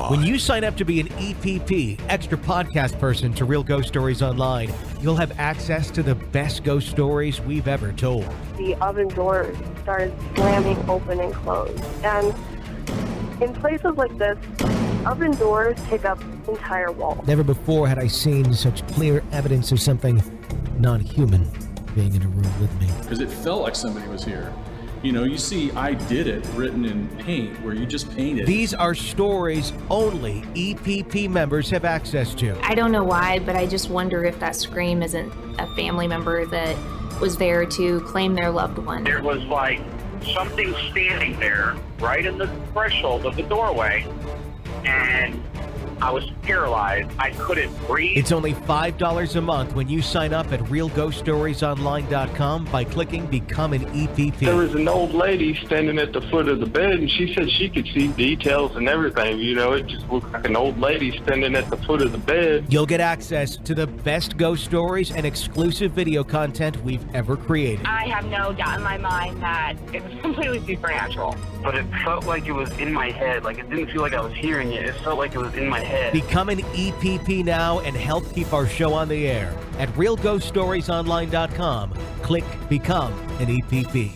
When you sign up to be an EPP, extra podcast person to Real Ghost Stories Online, you'll have access to the best ghost stories we've ever told. The oven doors started slamming open and closed. And in places like this, oven doors take up entire walls. Never before had I seen such clear evidence of something non-human being in a room with me. Because it felt like somebody was here. You know, you see "I did it" written in paint, where you just painted. These are stories only EPP members have access to. I don't know why, but I just wonder if that scream isn't a family member that was there to claim their loved one. There was like something standing there right in the threshold of the doorway, and I was paralyzed. I couldn't breathe. It's only $5 a month when you sign up at realghoststoriesonline.com by clicking Become an EPP. There was an old lady standing at the foot of the bed, and she said she could see details and everything. You know, it just looked like an old lady standing at the foot of the bed. You'll get access to the best ghost stories and exclusive video content we've ever created. I have no doubt in my mind that it was completely supernatural. But it felt like it was in my head. Like, it didn't feel like I was hearing it. It felt like it was in my head. Become an EPP now and help keep our show on the air at realghoststoriesonline.com. Click Become an EPP.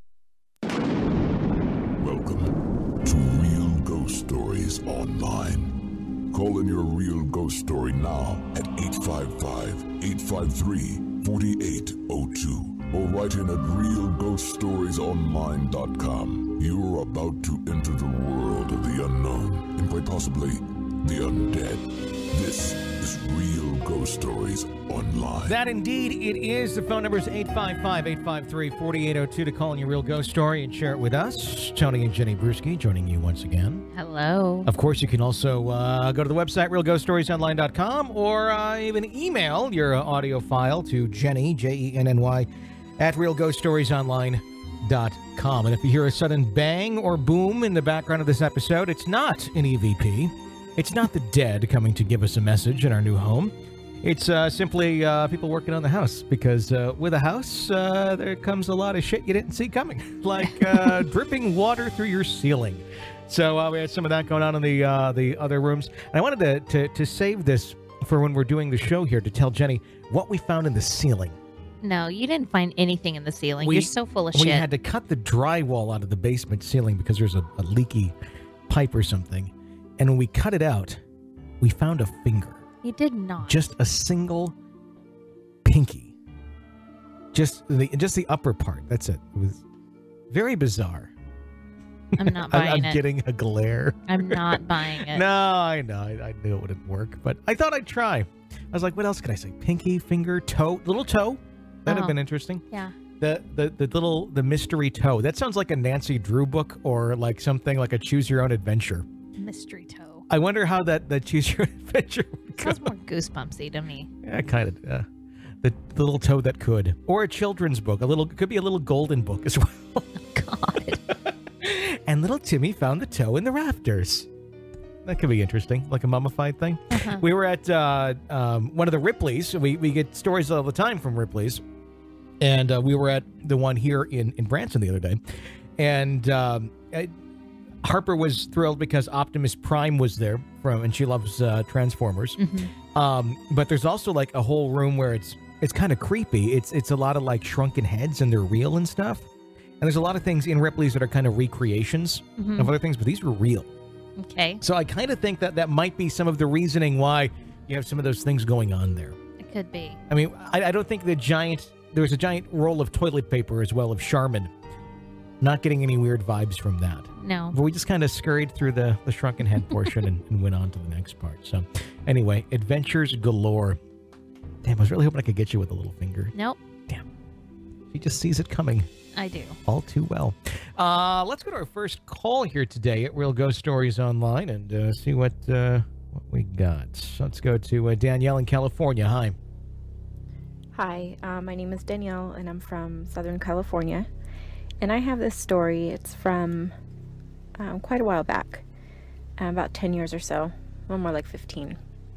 Welcome to Real Ghost Stories Online. Call in your real ghost story now at 855-853-4802 or write in at realghoststoriesonline.com. You're about to enter the world of the unknown and quite possibly the undead. This is Real Ghost Stories Online. That indeed it is. The phone number is 855-853-4802 to call in your real ghost story and share it with us. Tony and Jenny Brewski joining you once again. Hello. Of course, you can also go to the website, realghoststoriesonline.com, or even email your audio file to Jenny, Jenny, at realghoststoriesonline.com. And if you hear a sudden bang or boom in the background of this episode, it's not an EVP. It's not the dead coming to give us a message in our new home. It's simply people working on the house, because with a house, there comes a lot of shit you didn't see coming, like dripping water through your ceiling. So we had some of that going on in the other rooms. And I wanted to save this for when we're doing the show here, to tell Jenny what we found in the ceiling. No, you didn't find anything in the ceiling. You're so full of shit. We had to cut the drywall out of the basement ceiling because there's a leaky pipe or something. And when we cut it out, we found a finger. You did not. Just a single pinky. Just the upper part. That's it. It was very bizarre. I'm not buying it. I'm getting a glare. I'm not buying it. No, I know. I knew it wouldn't work, but I thought I'd try. I was like, what else could I say? Pinky, finger, toe, little toe. That'd have been interesting. Yeah. The mystery toe. That sounds like a Nancy Drew book, or like something like a Choose Your Own Adventure. Mystery toe. I wonder how that Choose Your Own Adventure would go. Sounds more goosebumpsy to me. Yeah, kind of. The little toe that could, or a children's book. Could be a little golden book as well. Oh, God. And little Timmy found the toe in the rafters. That could be interesting, like a mummified thing. Uh-huh. We were at one of the Ripleys. We get stories all the time from Ripley's. And we were at the one here in Branson the other day. And Harper was thrilled because Optimus Prime was there, and she loves Transformers. Mm-hmm. But there's also like a whole room where it's kind of creepy. It's a lot of like shrunken heads, and they're real and stuff. And there's a lot of things in Ripley's that are kind of recreations of other things, but these were real. Okay. So I kind of think that might be some of the reasoning why you have some of those things going on there. It could be. I mean, I don't think there was a giant roll of toilet paper as well of Charmin. Not getting any weird vibes from that. No. But we just kind of scurried through the shrunken head portion and went on to the next part. So anyway, adventures galore. Damn, I was really hoping I could get you with a little finger. Nope. Damn. She just sees it coming. I do. All too well. Let's go to our first call here today at Real Ghost Stories Online and see what we got. So let's go to Danielle in California. Hi. Hi, my name is Danielle, and I'm from Southern California. And I have this story. It's from quite a while back, about 10 years or so, well, more like 15.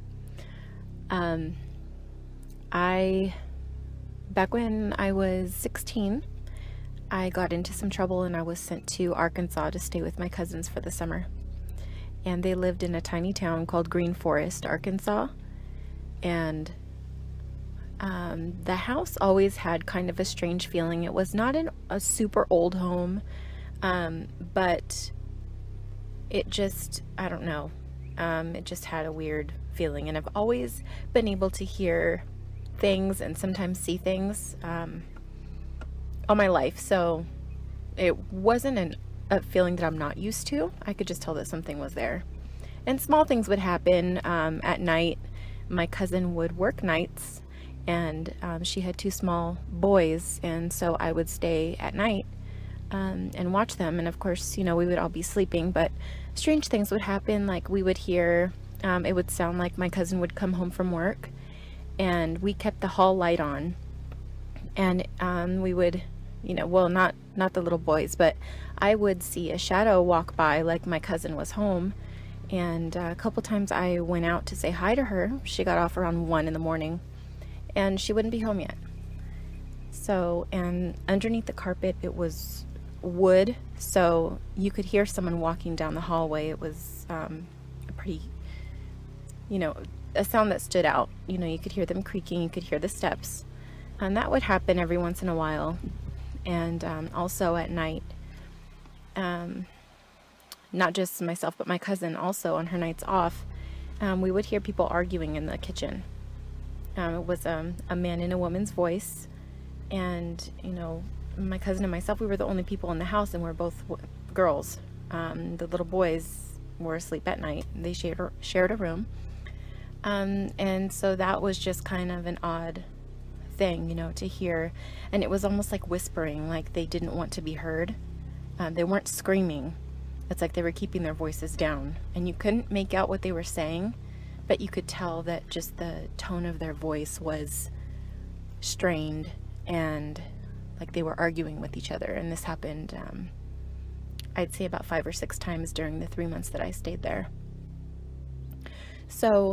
Back when I was 16, I got into some trouble and I was sent to Arkansas to stay with my cousins for the summer. and they lived in a tiny town called Green Forest, Arkansas. And the house always had kind of a strange feeling. It was not a super old home, but it just, I don't know, it just had a weird feeling. And I've always been able to hear things and sometimes see things all my life, so it wasn't a feeling that I'm not used to. I could just tell that something was there. And small things would happen at night. My cousin would work nights, and she had 2 small boys, and so I would stay at night and watch them. And of course, you know, we would all be sleeping, but strange things would happen. Like we would hear, it would sound like my cousin would come home from work, and we kept the hall light on, and we would, you know, well, not the little boys, but I would see a shadow walk by like my cousin was home. And a couple times I went out to say hi to her. She got off around 1 in the morning, and she wouldn't be home yet. So, and underneath the carpet, it was wood, so you could hear someone walking down the hallway. It was a pretty, you know, a sound that stood out. You know, you could hear them creaking, you could hear the steps. And that would happen every once in a while. And also at night, not just myself, but my cousin also on her nights off, we would hear people arguing in the kitchen. It was a man and a woman's voice, and, you know, my cousin and myself, we were the only people in the house, and we're both girls. The little boys were asleep at night. They shared a room. And so that was just kind of an odd thing, you know, to hear. And it was almost like whispering, like they didn't want to be heard. They weren't screaming. It's like they were keeping their voices down, and you couldn't make out what they were saying, but you could tell that just the tone of their voice was strained and like they were arguing with each other. And this happened, I'd say about 5 or 6 times during the 3 months that I stayed there. So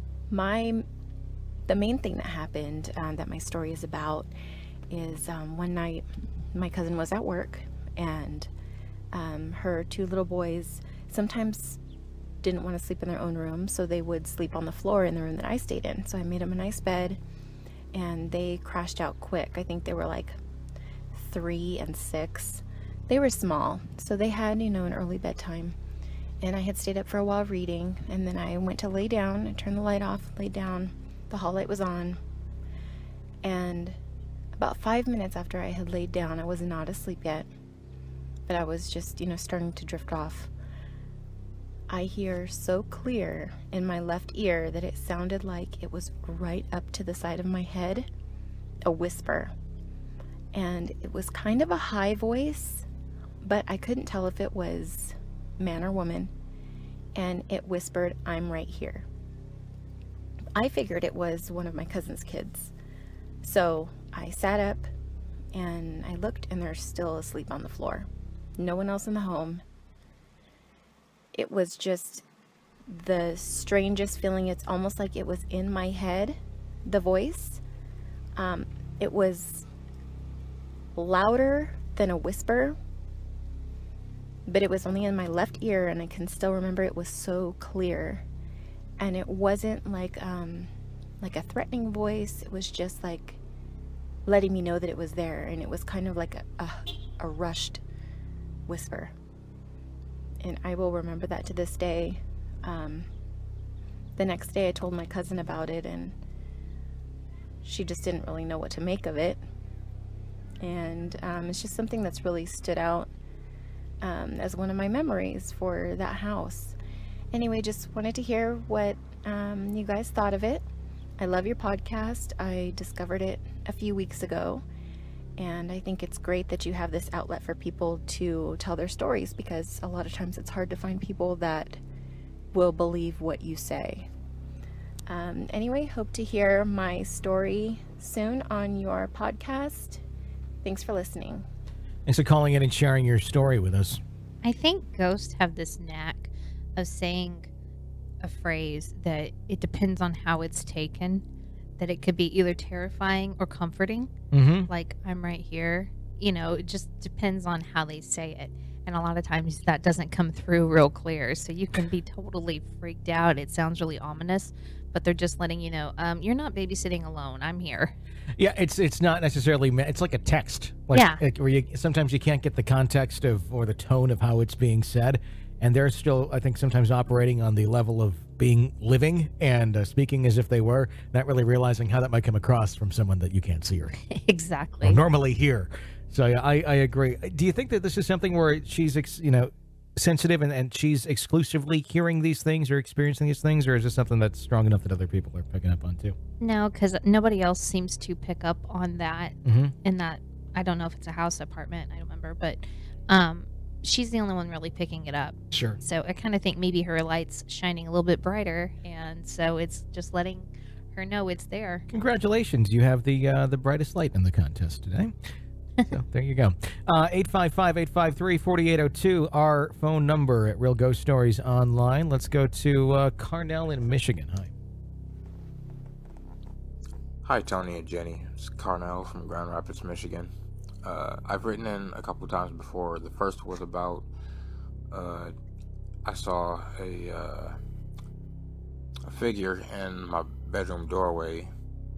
the main thing that happened, that my story is about, is one night my cousin was at work, and her 2 little boys sometimes didn't want to sleep in their own room, so they would sleep on the floor in the room that I stayed in. So I made them a nice bed, and they crashed out quick. I think they were like 3 and 6. They were small, so they had, you know, an early bedtime. And I had stayed up for a while reading, and then I went to lay down and turned the light off, laid down. The hall light was on, and about 5 minutes after I had laid down, I was not asleep yet, but I was just, you know, starting to drift off. I hear so clear in my left ear that it sounded like it was right up to the side of my head, a whisper. And it was kind of a high voice, but I couldn't tell if it was man or woman. And it whispered, "I'm right here." I figured it was one of my cousin's kids. So I sat up and I looked, and they're still asleep on the floor. No one else in the home. It was just the strangest feeling. It's almost like it was in my head, the voice. It was louder than a whisper, but it was only in my left ear, and I can still remember it was so clear. And it wasn't like a threatening voice. It was just like letting me know that it was there, and it was kind of like a rushed whisper. And I will remember that to this day. The next day I told my cousin about it, and she just didn't really know what to make of it. And it's just something that's really stood out as one of my memories for that house. Anyway, just wanted to hear what you guys thought of it. I love your podcast. I discovered it a few weeks ago, and I think it's great that you have this outlet for people to tell their stories, because a lot of times it's hard to find people that will believe what you say. Anyway, hope to hear my story soon on your podcast. Thanks for listening. Thanks for calling in and sharing your story with us. I think ghosts have this knack of saying a phrase that it depends on how it's taken, that it could be either terrifying or comforting. Mm-hmm. Like, "I'm right here." You know, it just depends on how they say it. And a lot of times that doesn't come through real clear. So you can be totally freaked out. It sounds really ominous, but they're just letting you know, you're not babysitting alone. I'm here. Yeah, it's not necessarily, it's like a text. Like, Yeah. Where sometimes you can't get the context or the tone of how it's being said. And they're still, I think, sometimes operating on the level of being living and speaking as if they were, not really realizing how that might come across from someone that you can't see or Exactly. or normally hear. So yeah, I agree. Do you think that this is something where she's, sensitive and she's exclusively hearing these things or experiencing these things, or is this something that's strong enough that other people are picking up on too? No, because nobody else seems to pick up on that. In that, I don't know if it's a house, apartment, I don't remember, but she's the only one really picking it up. Sure. So I kind of think maybe her light's shining a little bit brighter, and so it's just letting her know it's there. Congratulations, you have the brightest light in the contest today. So there you go. 855-853-4802, our phone number at Real Ghost Stories Online. Let's go to Carnell in Michigan. Hi. Hi, Tony and Jenny. It's Carnell from Grand Rapids, Michigan. I've written in a couple times before. The first was about I saw a figure in my bedroom doorway.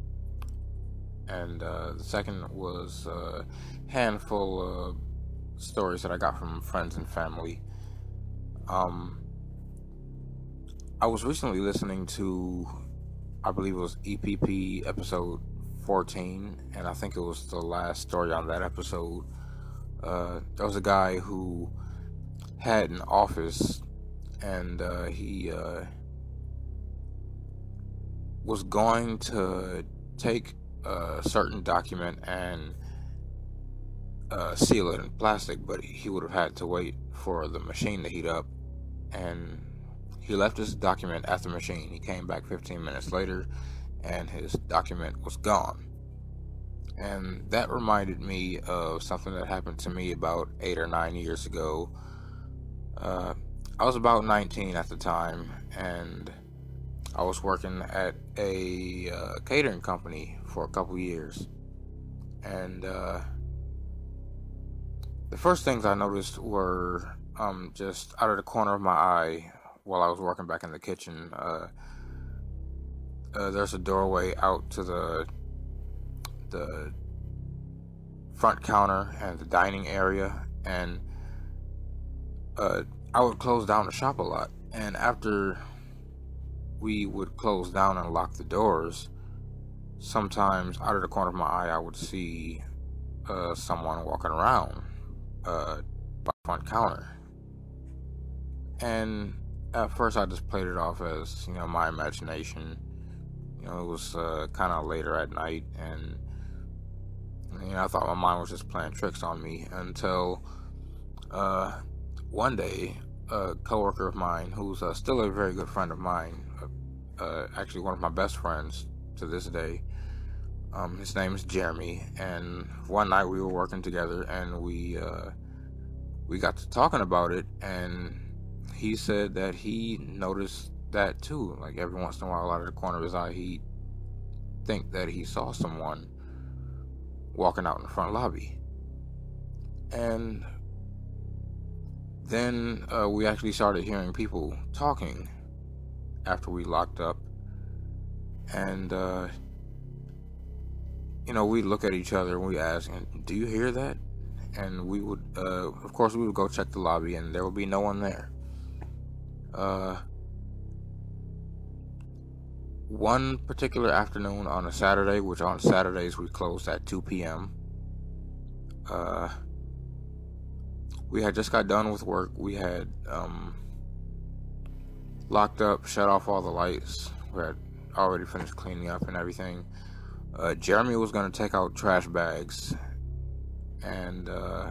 And the second was a handful of stories that I got from friends and family. I was recently listening to, I believe it was EPP episode 14, and I think it was the last story on that episode. There was a guy who had an office, and he was going to take a certain document and seal it in plastic, but he would have had to wait for the machine to heat up, and he left his document at the machine. He came back 15 minutes later and his document was gone. And that reminded me of something that happened to me about 8 or 9 years ago. I was about 19 at the time, and I was working at a catering company for a couple years. And the first things I noticed were just out of the corner of my eye while I was working back in the kitchen. There's a doorway out to the front counter and the dining area, and I would close down the shop a lot. And after we would close down and lock the doors, sometimes out of the corner of my eye I would see someone walking around by the front counter. And at first I just played it off as, my imagination. It was kind of later at night, and I thought my mind was just playing tricks on me until one day a coworker of mine, who's still a very good friend of mine, actually one of my best friends to this day, his name is Jeremy, and one night we were working together, and we got to talking about it, and he said that he noticed that too. Like every once in a while, out of the corner of his eye, he'd think that he saw someone walking out in the front lobby. And then we actually started hearing people talking after we locked up. And we'd look at each other and we ask, "Do you hear that?" And we would, of course, we would go check the lobby, and there would be no one there. One particular afternoon on a Saturday, which on Saturdays we closed at 2 p.m., we had just got done with work. We had locked up, shut off all the lights. We had already finished cleaning up and everything. Jeremy was going to take out trash bags, and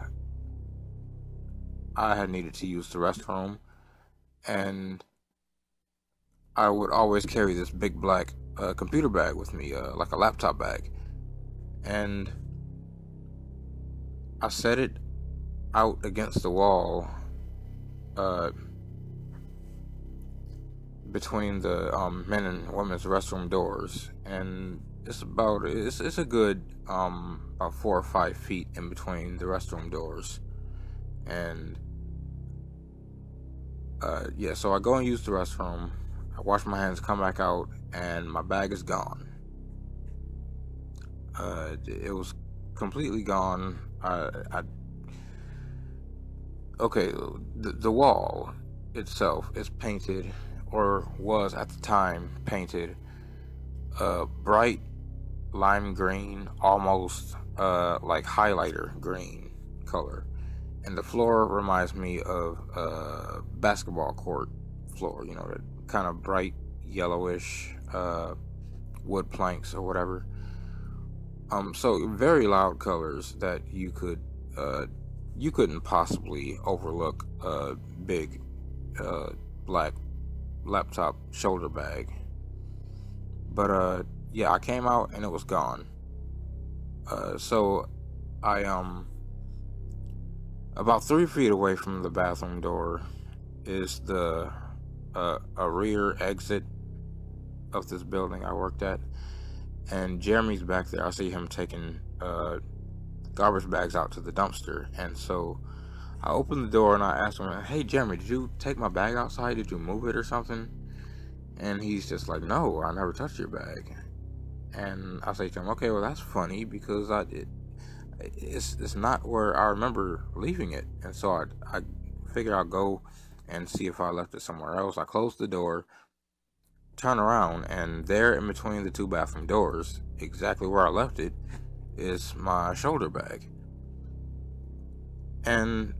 I had needed to use the restroom, and I would always carry this big black computer bag with me, like a laptop bag, and I set it out against the wall between the men and women's restroom doors, and it's a good about 4 or 5 feet in between the restroom doors. And Yeah, so I go and use the restroom. I wash my hands, come back out, and my bag is gone. It was completely gone. Okay, the wall itself is painted, or was at the time painted, bright lime green, almost like highlighter green color. And the floor reminds me of a basketball court floor, you know, that kind of bright yellowish wood planks or whatever. So very loud colors that you couldn't possibly overlook a big black laptop shoulder bag. But yeah, I came out and it was gone. So I about 3 feet away from the bathroom door is the a rear exit of this building I worked at, and Jeremy's back there. I see him taking garbage bags out to the dumpster, and so I opened the door and I asked him, "Hey Jeremy, did you take my bag outside? Did you move it or something?" And he's just like, "No, I never touched your bag." And I say to him, "Okay, well that's funny because it's not where I remember leaving it." And so I figured I'll go and see if I left it somewhere else. I closed the door, turn around, and there in between the two bathroom doors, exactly where I left it, is my shoulder bag. And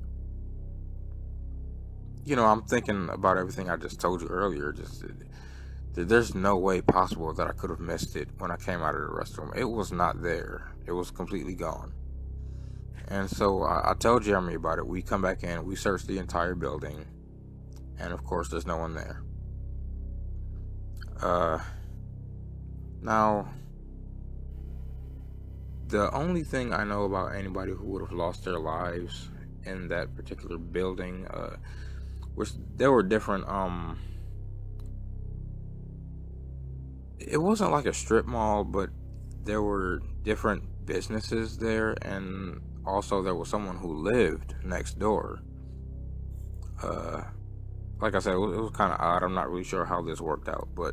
you know, I'm thinking about everything I just told you earlier. Just there's no way possible that I could have missed it when I came out of the restroom. It was not there. It was completely gone. And so I tell Jeremy about it. We come back in, we search the entire building, and of course there's no one there. Now, the only thing I know about anybody who would have lost their lives in that particular building, which there were different, it wasn't like a strip mall, but there were different businesses there, and also there was someone who lived next door. Like I said, it was kind of odd. I'm not really sure how this worked out, but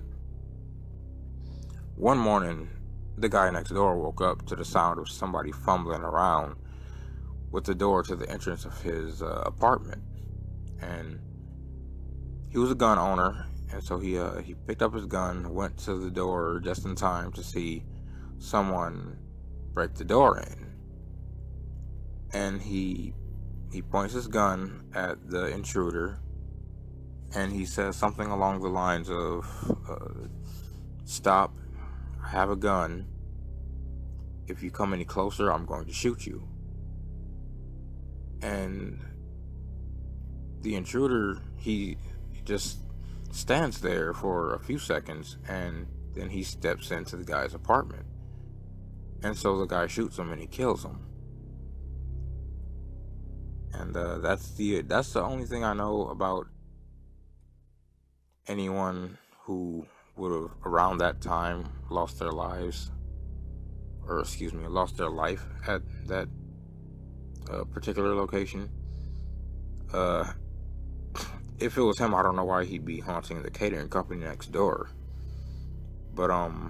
one morning the guy next door woke up to the sound of somebody fumbling around with the door to the entrance of his apartment. And he was a gun owner, and so he picked up his gun, went to the door just in time to see someone break the door in. And he points his gun at the intruder, and he says something along the lines of, "Stop, I have a gun. If you come any closer, I'm going to shoot you." And the intruder, he just stands there for a few seconds, and then he steps into the guy's apartment. And so the guy shoots him and he kills him. And that's the only thing I know about anyone who would have around that time lost their lives, or lost their life at that particular location. If it was him, I don't know why he'd be haunting the catering company next door. But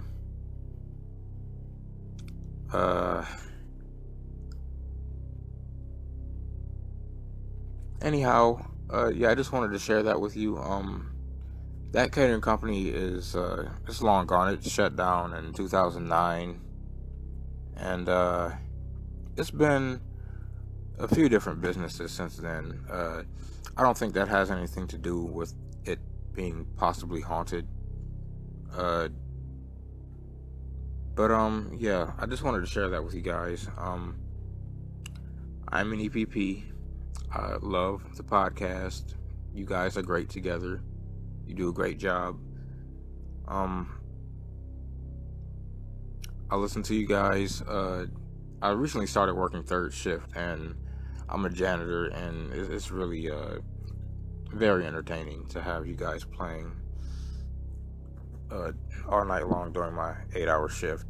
anyhow, yeah, I just wanted to share that with you. That catering company is it's long gone. It shut down in 2009, and it's been a few different businesses since then. I don't think that has anything to do with it being possibly haunted. But yeah, I just wanted to share that with you guys. I'm an EPP. I love the podcast. You guys are great together. You do a great job. I listen to you guys. I recently started working third shift, and I'm a janitor, and it's really very entertaining to have you guys playing all night long during my 8-hour shift.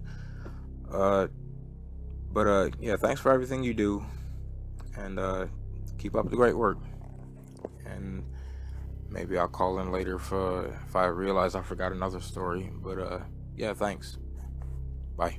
But yeah, thanks for everything you do, and keep up the great work. And maybe I'll call in later if I realize I forgot another story. But yeah, thanks. Bye.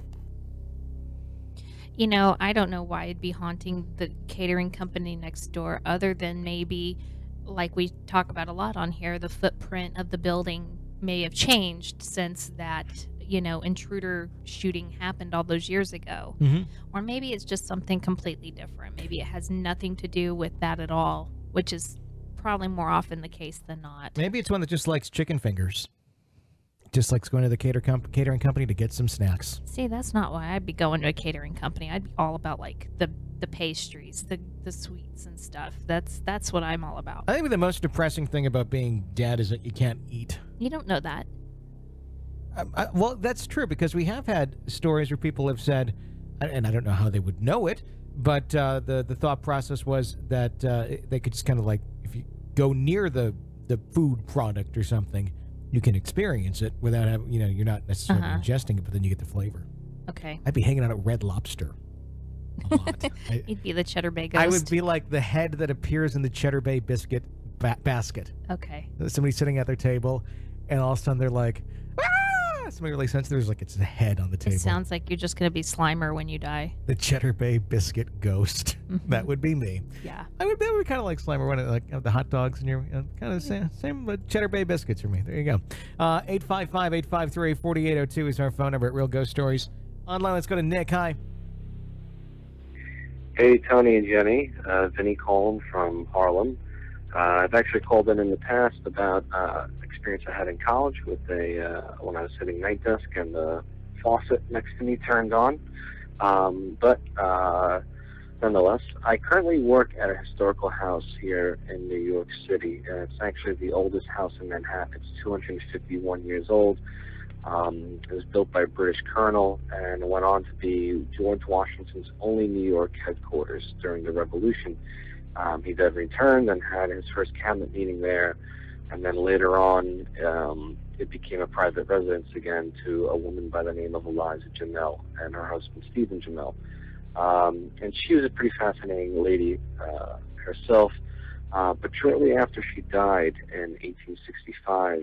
You know, I don't know why it'd be haunting the catering company next door, other than maybe, like we talk about a lot on here, the footprint of the building may have changed since that, you know, intruder shooting happened all those years ago. Or maybe it's just something completely different. Maybe it has nothing to do with that at all, which is probably more often the case than not. Maybe it's one that just likes chicken fingers. Just likes going to the catering company to get some snacks. See, that's not why I'd be going to a catering company. I'd be all about like the pastries, the sweets and stuff. That's what I'm all about. I think the most depressing thing about being dead is that you can't eat. You don't know that. Well, that's true, because we have had stories where people have said, and I don't know how they would know it, but the thought process was that they could just kind of like, if you go near the food product or something, you can experience it without having, you know, you're not necessarily ingesting it, but then you get the flavor. Okay. I'd be hanging out at Red Lobster a lot. You'd be the Cheddar Bay ghost. I would be like the head that appears in the Cheddar Bay biscuit basket. Okay. Somebody sitting at their table, and all of a sudden they're like, ah! Somebody really sensitive. There's like, it's the head on the table. It sounds like you're just going to be Slimer when you die. The Cheddar Bay biscuit ghost. That would be me. Yeah. I would be kind of like Slimer when like the hot dogs and you're kind of same but Cheddar Bay biscuits for me. There you go. 855-853-4802 is our phone number at Real Ghost Stories. Online, let's go to Nick. Hi. Hey, Tony and Jenny. Vinny calling from Harlem. I've actually called in the past about experience I had in college with when I was sitting night desk and the faucet next to me turned on. But nonetheless, I currently work at a historical house here in New York City. It's actually the oldest house in Manhattan. It's 251 years old. It was built by a British colonel and it went on to be George Washington's only New York headquarters during the Revolution. He then returned and had his first cabinet meeting there, and then later on it became a private residence again to a woman by the name of Eliza Jamel and her husband Stephen Jamel. And she was a pretty fascinating lady herself, but shortly after she died in 1865,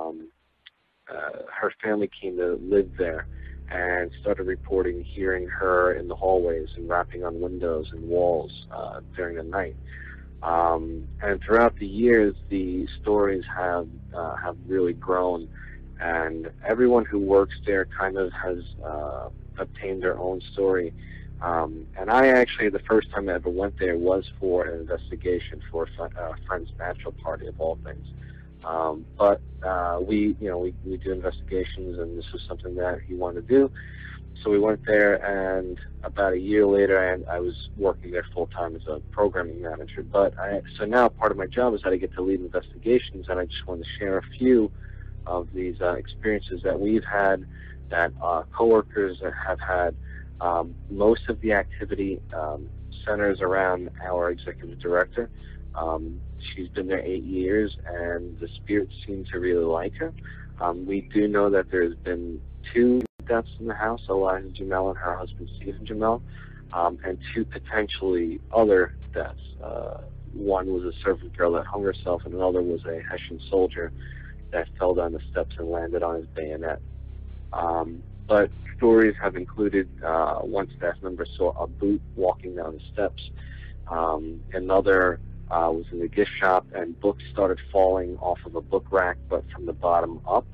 her family came to live there and started reporting hearing her in the hallways and rapping on windows and walls during the night. And throughout the years, the stories have really grown, and everyone who works there kind of has obtained their own story. And I actually, the first time I ever went there was for an investigation for a friend's bachelor party of all things. But we do investigations, and this was something that he wanted to do. So we went there, and about a year later, I was working there full time as a programming manager. So now part of my job is that I get to lead investigations, and I just want to share a few of these experiences that we've had, that coworkers have had. Most of the activity centers around our executive director. She's been there 8 years, and the spirits seem to really like her. We do know that there's been 2 deaths in the house, Eliza Jamel and her husband Stephen Jamel, and 2 potentially other deaths. One was a servant girl that hung herself, and another was a Hessian soldier that fell down the steps and landed on his bayonet. But stories have included one staff member saw a boot walking down the steps. Another was in the gift shop, and books started falling off of a book rack, but from the bottom up.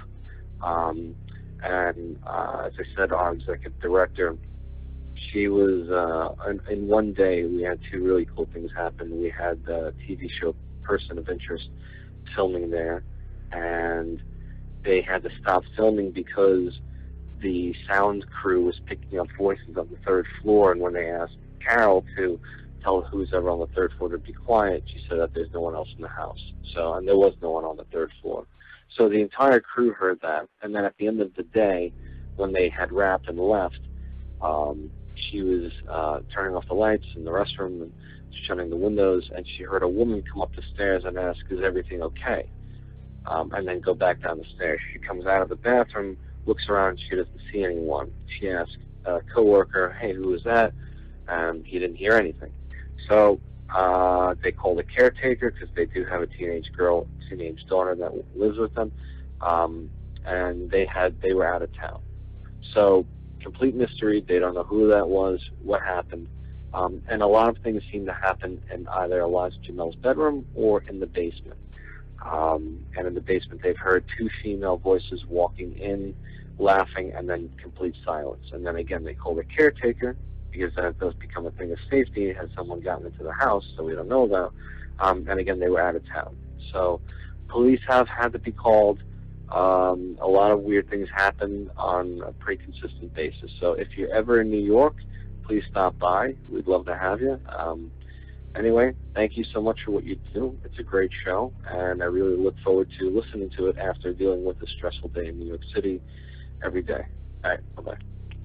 And as I said, our executive director, she was, in one day, we had 2 really cool things happen. We had the TV show Person of Interest filming there, and they had to stop filming because the sound crew was picking up voices on the 3rd floor, and when they asked Carol to tell who's ever on the 3rd floor to be quiet, she said that there's no one else in the house. And there was no one on the 3rd floor. So the entire crew heard that, and then at the end of the day, when they had wrapped and left, she was turning off the lights in the restroom and shutting the windows, and she heard a woman come up the stairs and ask, "Is everything okay?" And then go back down the stairs. She comes out of the bathroom, looks around, she doesn't see anyone. She asks a coworker, "Hey, who is that?" And he didn't hear anything. So They called a caretaker because they do have a teenage daughter that lives with them, and they were out of town. So complete mystery. They don't know who that was, what happened, and a lot of things seem to happen in either Eliza Jamel's bedroom or in the basement. And in the basement, they've heard two female voices walking in, laughing, and then complete silence. And then again, they call the caretaker, because then it does become a thing of safety. Has someone gotten into the house, so we don't know about? And again, they were out of town. So police have had to be called. A lot of weird things happen on a pretty consistent basis. So if you're ever in New York, please stop by. We'd love to have you. Anyway, thank you so much for what you do. It's a great show, and I really look forward to listening to it after dealing with a stressful day in New York City every day. All right, bye-bye.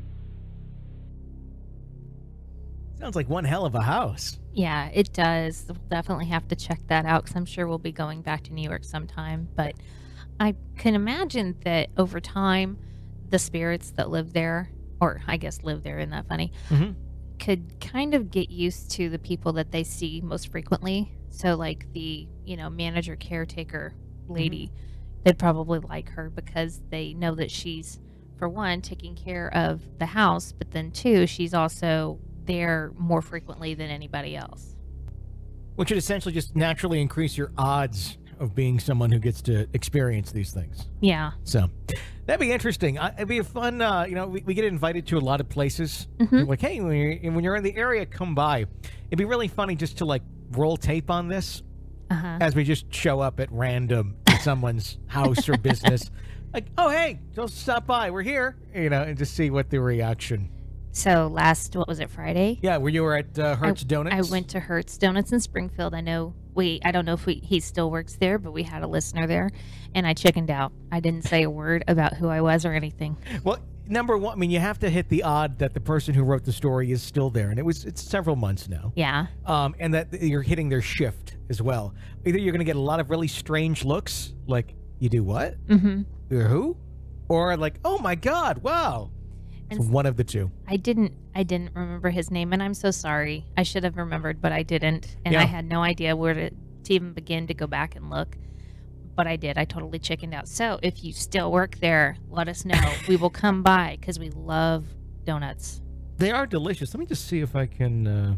Sounds like one hell of a house. Yeah, it does. We'll definitely have to check that out because I'm sure we'll be going back to New York sometime. But I can imagine that over time, the spirits that live there, or I guess live there, isn't that funny? Mm-hmm. Could kind of get used to the people that they see most frequently. So like the, manager caretaker lady, they'd probably like her because they know that she's, for one, taking care of the house, but then two, she's also there more frequently than anybody else. Which would essentially just naturally increase your odds of being someone who gets to experience these things. Yeah. So that'd be interesting. It'd be a fun, we get invited to a lot of places. Mhm. Like, hey, when you're in the area, come by. It'd be really funny just to roll tape on this as we just show up at random at someone's house or business. Like, oh, hey, just stop by. We're here, and just see what the reaction. So what was it, Friday? Yeah, where you were at Hertz Donuts? I went to Hertz Donuts in Springfield. I don't know if he still works there, but we had a listener there, and I chickened out. I didn't say a word about who I was or anything. Well, number one, you have to hit the odd that the person who wrote the story is still there, and it's several months now. Yeah. And that you're hitting their shift as well. Either you're going to get a lot of really strange looks, like, you do what? Mm-hmm. You're who? Or like, oh my God, wow. It's one of the two. I didn't remember his name, and I'm so sorry. I should have remembered, but I didn't, and I had no idea where to even begin to go back and look. But I did. I totally chickened out. So if you still work there, let us know. We will come by because we love donuts. They are delicious. Let me just see if I can.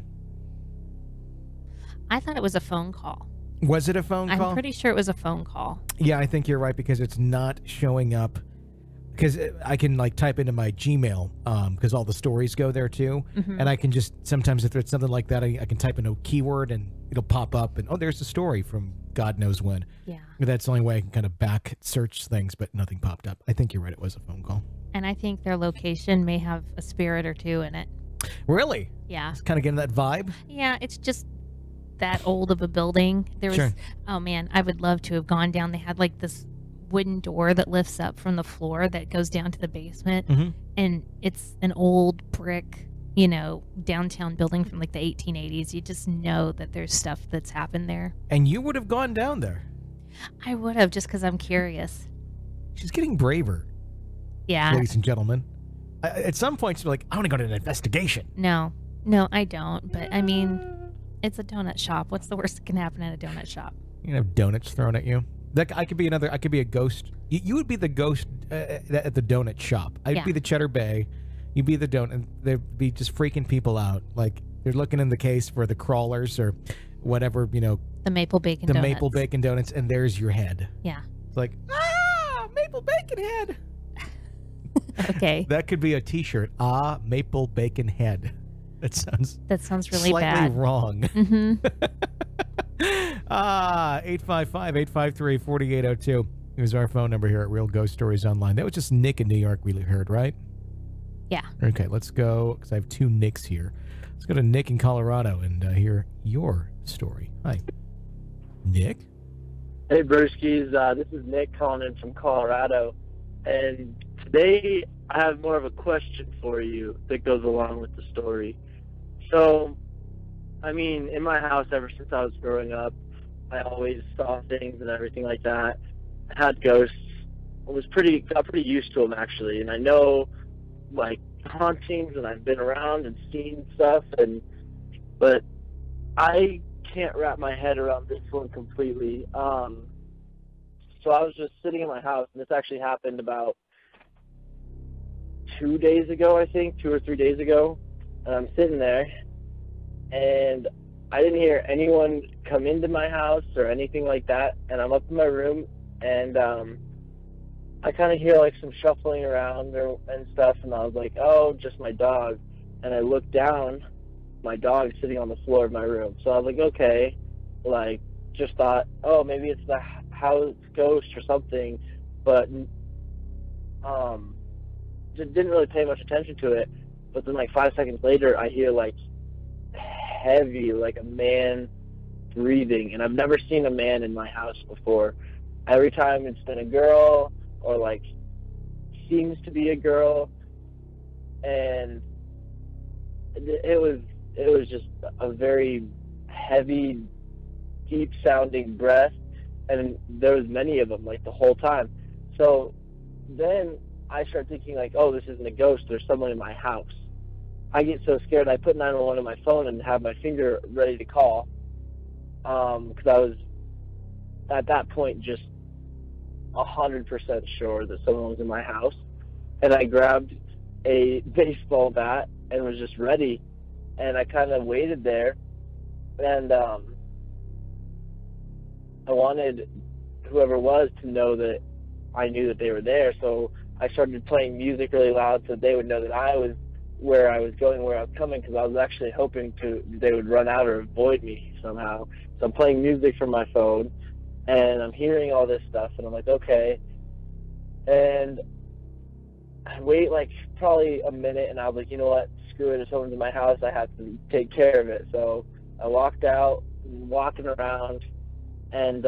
I thought it was a phone call. Was it a phone call? I'm pretty sure it was a phone call. Yeah, I think you're right because it's not showing up. Because I can type into my Gmail because all the stories go there too. Mm-hmm. And I can just, sometimes if it's something like that, I can type in a keyword and it'll pop up and, oh, there's a story from God knows when. Yeah. That's the only way I can kind of back search things, but nothing popped up. I think you're right. It was a phone call. And I think their location may have a spirit or two in it. Really? Yeah. It's kind of getting that vibe? Yeah, it's just that old of a building. There was, oh man, I would love to have gone down. They had this wooden door that lifts up from the floor that goes down to the basement, and it's an old brick downtown building from the 1880s. You just know that there's stuff that's happened there. And you would have gone down there? I would have, just because I'm curious. She's getting braver. Yeah, ladies and gentlemen. At some point she's like, I want to go to an investigation. No, I don't, but I mean, it's a donut shop. What's the worst that can happen at a donut shop? You can have donuts thrown at you. I could be a ghost. You would be the ghost at the donut shop. I'd be the Cheddar Bay. You'd be the donut. They'd be just freaking people out. Like, they're looking in the case for the crawlers or whatever, the maple bacon donuts. Maple bacon donuts, and there's your head. Yeah. It's like, maple bacon head. Okay. That could be a t-shirt. Maple bacon head. That sounds really slightly bad. Wrong. Mm-hmm. 855-853-4802 is our phone number here at Real Ghost Stories Online. That was just Nick in New York we heard, right? Yeah. Okay, let's go, because I have two Nicks here. Let's go to Nick in Colorado and hear your story. Hi. Nick? Hey, Broskies. This is Nick calling in from Colorado. And today I have more of a question for you that goes along with the story. So, I mean, in my house, ever since I was growing up, I always saw things and everything like that. I had ghosts. I got pretty used to them, actually. And I know, hauntings, and I've been around and seen stuff. But I can't wrap my head around this one completely. So I was just sitting in my house, and this actually happened about 2 days ago, I think, 2 or 3 days ago. And I'm sitting there, and I didn't hear anyone come into my house or anything like that. And I'm up in my room, and I kind of hear like some shuffling around and stuff. And I was like, oh, just my dog. And I looked down, my dog's sitting on the floor of my room. So I was like, okay, like, just thought, oh, maybe it's the house ghost or something, but just didn't really pay much attention to it. But then like 5 seconds later, I hear like heavy, like a man breathing, and I've never seen a man in my house before. Every time it's been a girl, or like seems to be a girl, and it was just a very heavy, deep sounding breath, and there was many of them like the whole time. So then I start thinking like, oh, this isn't a ghost, there's someone in my house. I get so scared, I put 911 on my phone and have my finger ready to call, because I was at that point just 100% sure that someone was in my house. And I grabbed a baseball bat and was just ready, and I kind of waited there, and I wanted whoever it was to know that I knew that they were there. So I started playing music really loud so they would know that I was where I was going, where I was coming, because I was actually hoping they would run out or avoid me somehow. So I'm playing music from my phone, and I'm hearing all this stuff, and I'm like, okay. And I wait like probably a minute, and I was like, you know what, screw it, if someone's in my house, I have to take care of it. So I walked out, walking around, and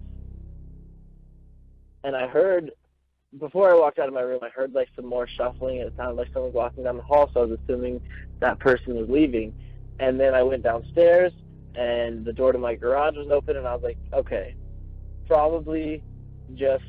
I heard, before I walked out of my room, I heard like some more shuffling, and it sounded like someone was walking down the hall, so I was assuming that person was leaving. And then I went downstairs, and the door to my garage was open, and I was like, okay, probably just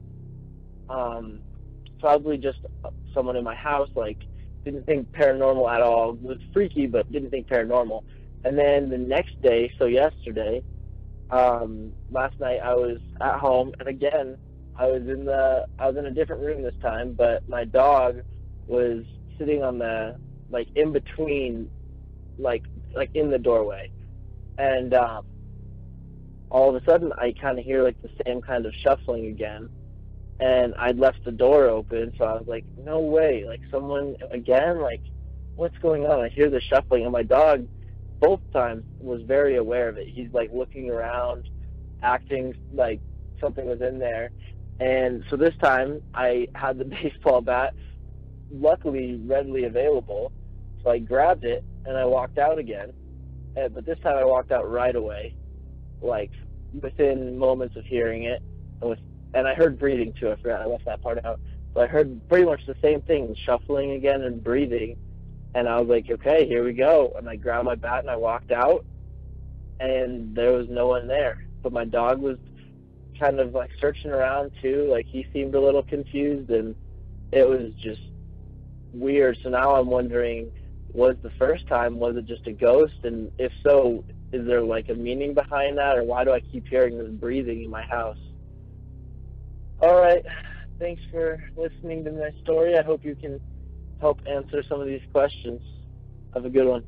someone in my house. Like, didn't think paranormal at all. It was freaky, but didn't think paranormal. And then the next day, so yesterday, last night I was at home, and again, I was in a different room this time, but my dog was sitting on the, like, in between, like in the doorway. And all of a sudden I kind of hear like the same kind of shuffling again, and I'd left the door open, so I was like, no way, like someone again, like what's going on? I hear the shuffling, and my dog both times was very aware of it. He's like looking around, acting like something was in there. And so this time I had the baseball bat, luckily readily available, so I grabbed it and I walked out again. But this time I walked out right away, like within moments of hearing it, and I heard breathing too. I forgot, I left that part out. But I heard pretty much the same thing, shuffling again and breathing. And I was like, okay, here we go. And I grabbed my bat and I walked out, and there was no one there. But my dog was kind of like searching around too. Like, he seemed a little confused, and it was just weird. So now I'm wondering, was the first time, was it just a ghost? And if so, is there like a meaning behind that, or why do I keep hearing this breathing in my house? All right, thanks for listening to my story. I hope you can help answer some of these questions. Have a good one.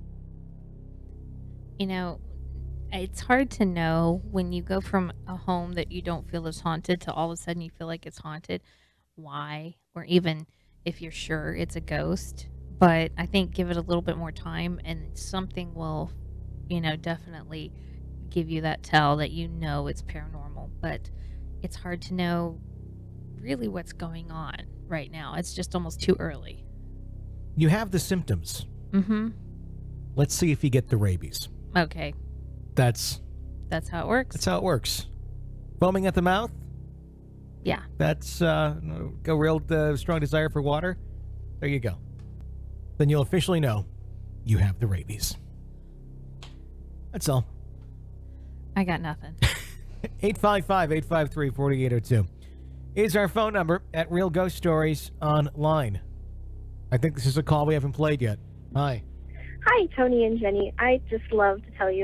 You know, it's hard to know when you go from a home that you don't feel is haunted to all of a sudden you feel like it's haunted, why, or even if you're sure it's a ghost. But I think give it a little bit more time, and something will, definitely give you that tell that it's paranormal. But it's hard to know really what's going on right now. It's just almost too early. You have the symptoms. Mm-hmm. Let's see if you get the rabies. Okay. That's how it works. That's how it works. Foaming at the mouth? Yeah. That's a real strong desire for water? There you go. Then you'll officially know you have the rabies. That's all. I got nothing. 855-853-4802 is our phone number at Real Ghost Stories Online. I think this is a call we haven't played yet. Hi. Hi, Tony and Jenny. I just love to tell you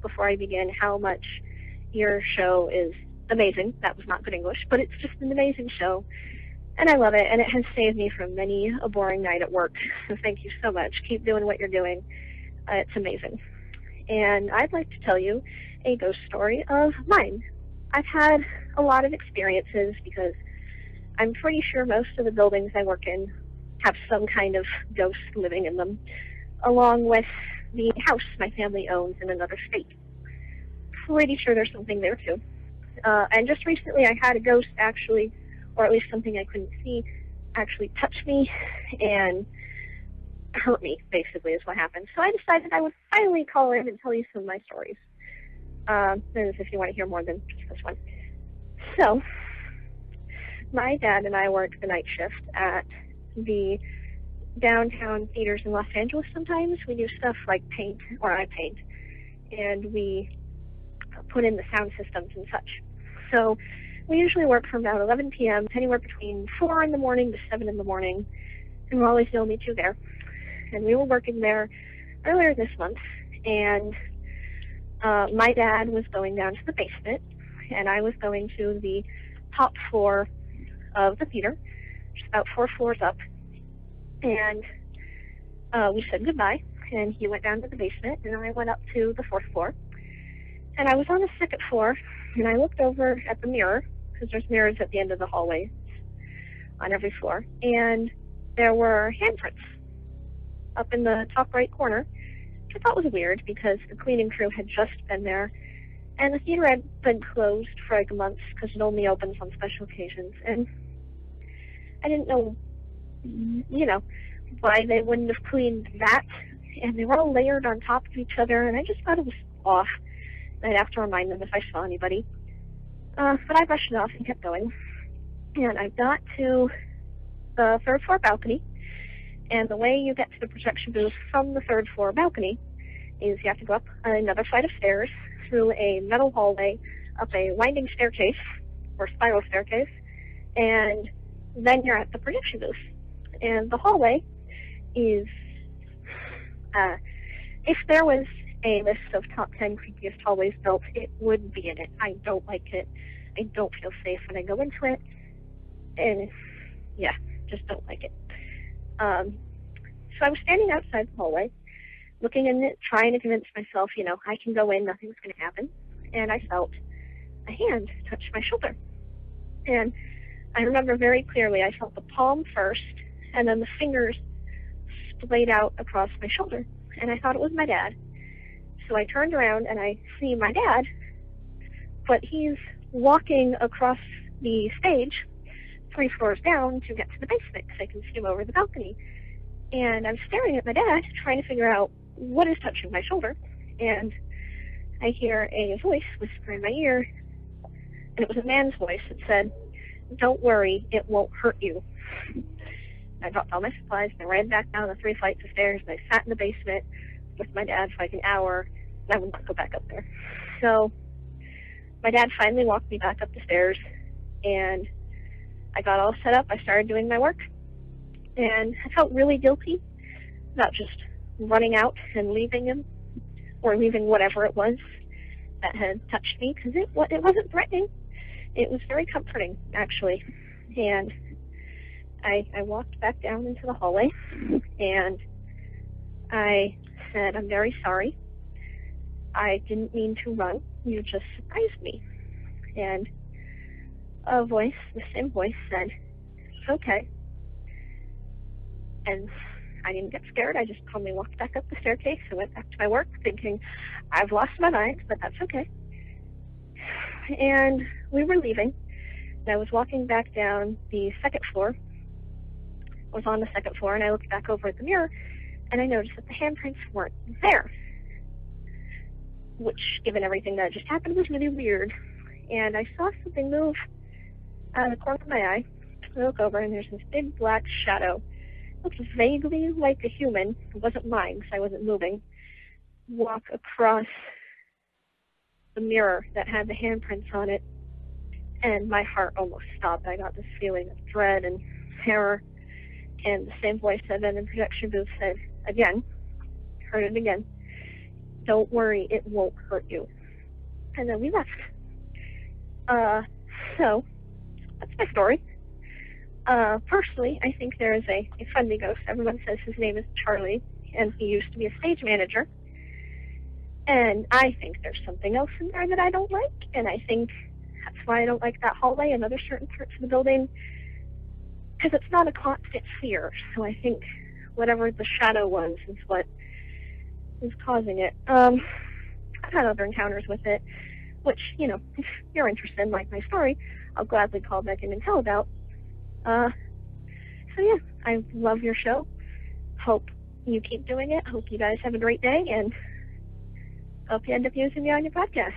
before I begin how much your show is amazing. That was not good English, but it's just an amazing show. And I love it, and it has saved me from many a boring night at work. So thank you so much. Keep doing what you're doing. It's amazing. And I'd like to tell you a ghost story of mine. I've had a lot of experiences because I'm pretty sure most of the buildings I work in have some kind of ghost living in them, along with the house my family owns in another state. Pretty sure there's something there too. And just recently I had a ghost actually, or at least something I couldn't see, actually touch me and hurt me, basically, is what happened. So I decided I would finally call in and tell you some of my stories. If you want to hear more than just this one. So, my dad and I work the night shift at the downtown theaters in Los Angeles sometimes. We do stuff like paint, or I paint, and we put in the sound systems and such. So, we usually work from about 11 p.m. to anywhere between 4 in the morning to 7 in the morning, and we're always the only two there. And we were working there earlier this month, and my dad was going down to the basement, and I was going to the top floor of the theater, just about 4 floors up, and we said goodbye, and he went down to the basement, and I went up to the 4th floor, and I was on the 2nd floor, and I looked over at the mirror, because there's mirrors at the end of the hallway on every floor, and there were handprints up in the top right corner, which I thought was weird because the cleaning crew had just been there, and the theater had been closed for like months because it only opens on special occasions, and I didn't know, why they wouldn't have cleaned that, and they were all layered on top of each other, and I just thought it was off. I'd have to remind them if I saw anybody. But I brushed it off and kept going, and I got to the 3rd floor balcony, and the way you get to the projection booth from the 3rd floor balcony is you have to go up another flight of stairs through a metal hallway, up a winding staircase, or spiral staircase, and then you're at the projection booth. And the hallway is, if there was a list of top 10 creepiest hallways built, it would be in it. I don't like it. I don't feel safe when I go into it. And, yeah, just don't like it. So I was standing outside the hallway, looking in it, trying to convince myself, I can go in, nothing's going to happen. And I felt a hand touch my shoulder. And I remember very clearly, I felt the palm first, and then the fingers splayed out across my shoulder. And I thought it was my dad. So I turned around and I see my dad, but he's walking across the stage 3 floors down to get to the basement because I can see him over the balcony. And I'm staring at my dad, trying to figure out what is touching my shoulder. And I hear a voice whisper in my ear, and it was a man's voice that said, "Don't worry, it won't hurt you." I dropped all my supplies, and I ran back down the 3 flights of stairs, and I sat in the basement with my dad for like an hour, and I would not go back up there. So my dad finally walked me back up the stairs, and I got all set up. I started doing my work, and I felt really guilty about just running out and leaving him, or leaving whatever it was that had touched me, because it wasn't threatening. It was very comforting, actually. And I walked back down into the hallway, and I said, "I'm very sorry. I didn't mean to run. You just surprised me." And a voice, the same voice, said, "It's okay." And I didn't get scared. I just calmly walked back up the staircase and went back to my work thinking, I've lost my mind, but that's okay. And we were leaving, and I was walking back down the 2nd floor. I was on the 2nd floor, and I looked back over at the mirror, and I noticed that the handprints weren't there, which, given everything that just happened, was really weird. And I saw something move out of the corner of my eye. I look over, and there's this big black shadow. It looked vaguely like a human. It wasn't mine, because I wasn't moving. Walk across the mirror that had the handprints on it, and my heart almost stopped. I got this feeling of dread and terror, and the same voice that then in the projection booth said, again, heard it again, Don't worry, it won't hurt you. And then we left. So, that's my story. Personally, I think there is a friendly ghost. Everyone says his name is Charlie, and he used to be a stage manager. And I think there's something else in there that I don't like, and I think that's why I don't like that hallway and other certain parts of the building, because it's not a constant fear. So I think whatever the shadow was is what is causing it. I've had other encounters with it, which, you know, if you're interested in like my story, I'll gladly call back in and tell about. So yeah, I love your show. Hope you keep doing it. Hope you guys have a great day, and hope you end up using me on your podcast.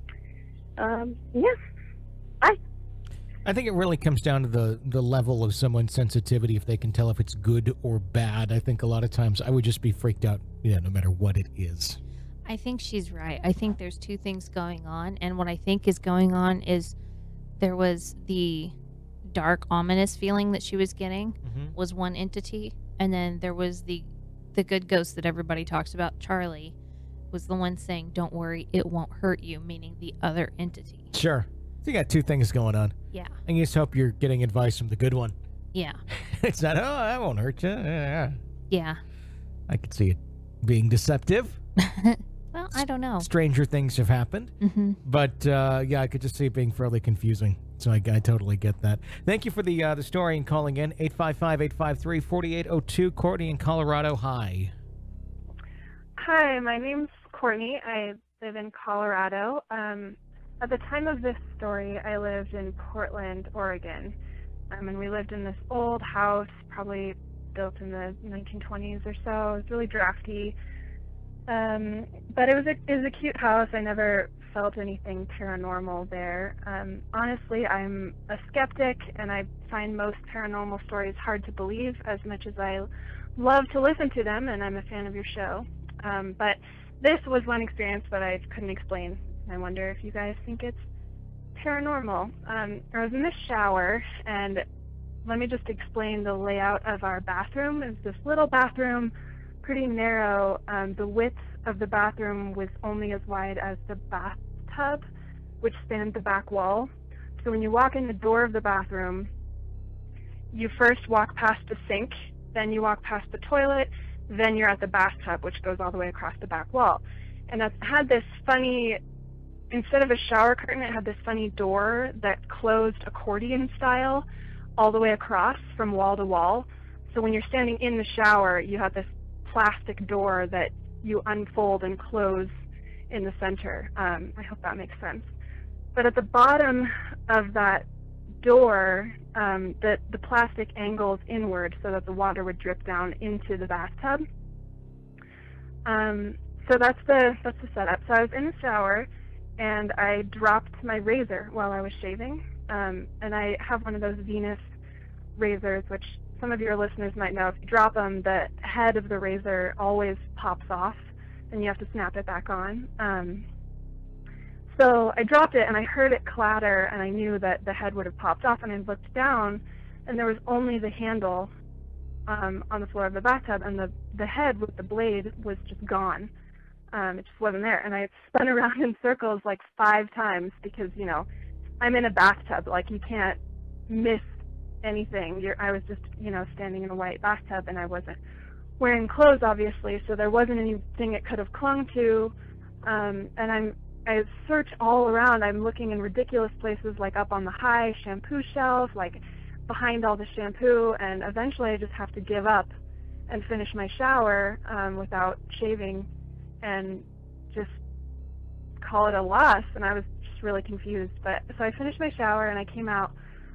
Yeah. Bye. I think it really comes down to the level of someone's sensitivity, if they can tell if it's good or bad. I think a lot of times I would just be freaked out, no matter what it is. I think she's right. I think there's two things going on, and what I think is going on is there was the dark, ominous feeling that she was getting was one entity, and then there was the good ghost that everybody talks about, Charlie, was the one saying, don't worry, it won't hurt you, meaning the other entity. Sure. So you got two things going on. Yeah. And you just hope you're getting advice from the good one. Yeah. It's not, I won't hurt you. Yeah. I could see it being deceptive. Well, I don't know. Stranger things have happened. But, yeah, I could just see it being fairly confusing. So I totally get that. Thank you for the story and calling in. 855-853-4802. Courtney in Colorado. Hi. Hi, my name's Courtney. I live in Colorado. At the time of this story, I lived in Portland, Oregon. And we lived in this old house, probably built in the 1920s or so. It was really drafty. But it was a cute house. I never felt anything paranormal there. Honestly, I'm a skeptic, and I find most paranormal stories hard to believe, as much as I love to listen to them, and I'm a fan of your show. But this was one experience that I couldn't explain. I wonder if you guys think it's paranormal. I was in the shower, and let me just explain the layout of our bathroom. It's this little bathroom, pretty narrow. The width of the bathroom was only as wide as the bathtub, which spanned the back wall. So when you walk in the door of the bathroom, you first walk past the sink, then you walk past the toilet, then you're at the bathtub, which goes all the way across the back wall. And it had this funny, instead of a shower curtain, it had this funny door that closed accordion style all the way across from wall to wall. So when you're standing in the shower, you have this plastic door that you unfold and close in the center. I hope that makes sense. But at the bottom of that door, the plastic angles inward so that the water would drip down into the bathtub. So that's the setup. So I was in the shower, and I dropped my razor while I was shaving. And I have one of those Venus razors, which some of your listeners might know. If you drop them, the head of the razor always pops off, and you have to snap it back on. So I dropped it, and I heard it clatter, and I knew that the head would have popped off, and I looked down, and there was only the handle on the floor of the bathtub, and the head with the blade was just gone. It just wasn't there, and I spun around in circles like 5 times because, I'm in a bathtub. Like, you can't miss anything. I was just, standing in a white bathtub, and I wasn't wearing clothes, obviously, so there wasn't anything it could have clung to. And I search all around. I'm looking in ridiculous places, like up on the high shampoo shelf, like behind all the shampoo, and eventually I just have to give up and finish my shower without shaving and just call it a loss. And I was just really confused. But so I finished my shower, and I came out.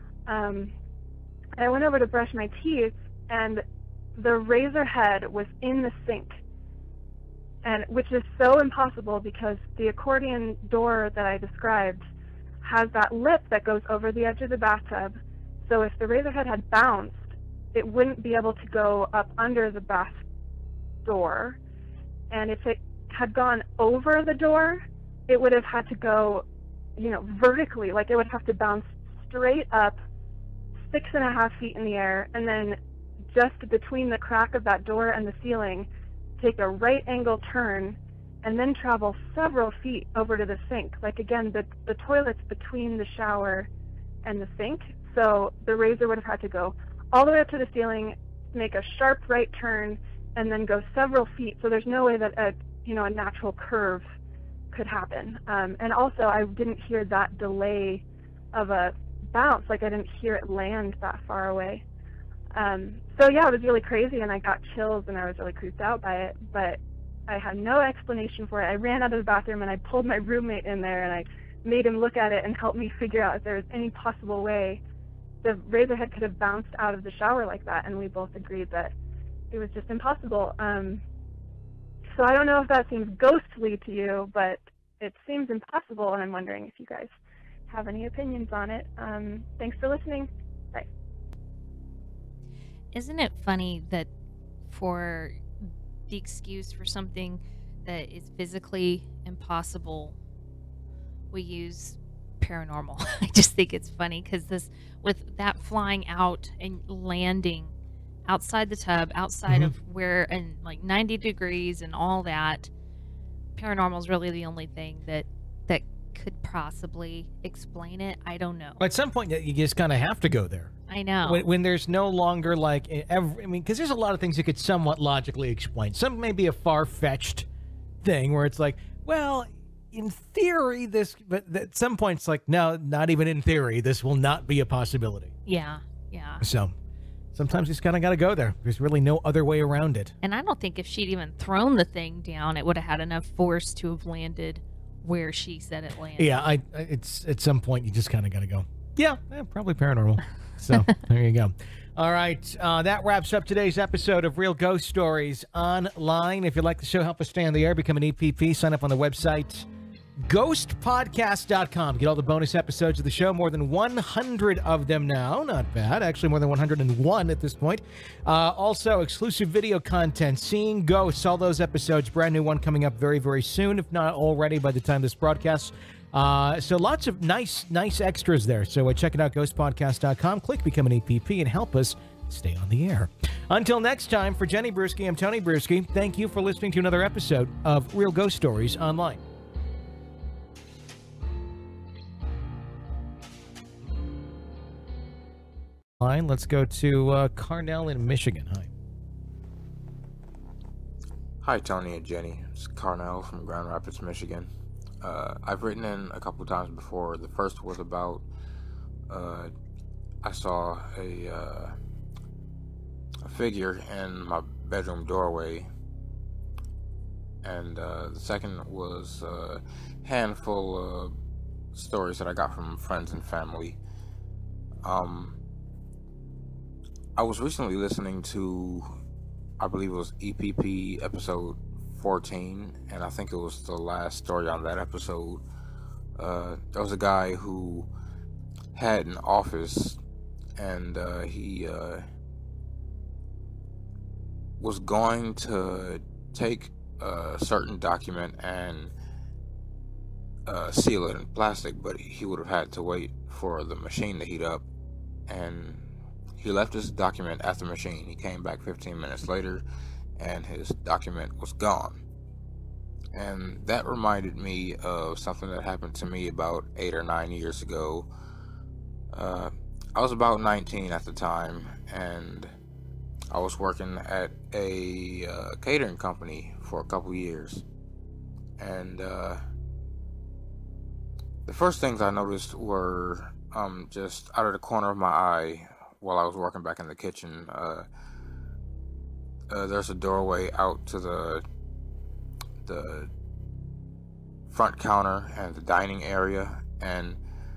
I went over to brush my teeth, and the razor head was in the sink, and which is so impossible because the accordion door that I described has that lip that goes over the edge of the bathtub. So if the razor head had bounced, it wouldn't be able to go up under the bath door. And if it had gone over the door, it would have had to go, vertically. Like, it would have to bounce straight up 6.5 feet in the air, and then just between the crack of that door and the ceiling, take a right angle turn and then travel several feet over to the sink. Like, again, the toilet's between the shower and the sink, so the razor would have had to go all the way up to the ceiling, make a sharp right turn, and then go several feet. So there's no way that a natural curve could happen. And also, I didn't hear that delay of a bounce. Like, I didn't hear it land that far away. So yeah, it was really crazy, and I got chills, and I was really creeped out by it, but I had no explanation for it. I ran out of the bathroom, and I pulled my roommate in there, and I made him look at it and help me figure out if there was any possible way the razor head could have bounced out of the shower like that, and we both agreed that it was just impossible. So I don't know if that seems ghostly to you, but it seems impossible, and I'm wondering if you guys have any opinions on it. Thanks for listening. Bye. Isn't it funny that for the excuse for something that is physically impossible, we use paranormal? I just think it's funny because this, with that flying out and landing outside the tub, outside of where, and like 90 degrees and all that, paranormal is really the only thing that could possibly explain it. I don't know. At some point, you just kind of have to go there. I know. When there's no longer like because there's a lot of things you could somewhat logically explain. Some may be a far-fetched thing where it's like, well, in theory, this, but at some point it's like, no, not even in theory, this will not be a possibility. Yeah. So sometimes you just kind of got to go there. There's really no other way around it. And I don't think if she'd even thrown the thing down, it would have had enough force to have landed where she said it landed. Yeah, it's at some point you just kind of got to go, yeah, probably paranormal. So there you go. All right, that wraps up today's episode of Real Ghost Stories Online. If you'd like the show, help us stay on the air, become an EPP, sign up on the website ghostpodcast.com. Get all the bonus episodes of the show, more than 100 of them now. Not bad, actually more than 101 at this point. Also, exclusive video content, Seeing Ghosts, all those episodes, brand new one coming up very, very soon, if not already by the time this broadcasts. So lots of nice extras there. So check it out, ghostpodcast.com. Click Become an EPP and help us stay on the air. Until next time, for Jenny Brewski, I'm Tony Brewski. Thank you for listening to another episode of Real Ghost Stories Online. Let's go to Carnell in Michigan. Hi. Hi, Tony and Jenny. It's Carnell from Grand Rapids, Michigan. I've written in a couple times before. The first was about I saw a figure in my bedroom doorway, and the second was a handful of stories that I got from friends and family. I was recently listening to, I believe it was EPP episode 14, and I think it was the last story on that episode. There was a guy who had an office, and he was going to take a certain document and seal it in plastic, but he would have had to wait for the machine to heat up, and he left his document at the machine. He came back 15 minutes later, and his document was gone. And that reminded me of something that happened to me about 8 or 9 years ago. I was about 19 at the time, and I was working at a catering company for a couple years. And the first things I noticed were just out of the corner of my eye, while I was working back in the kitchen, there's a doorway out to the front counter and the dining area, and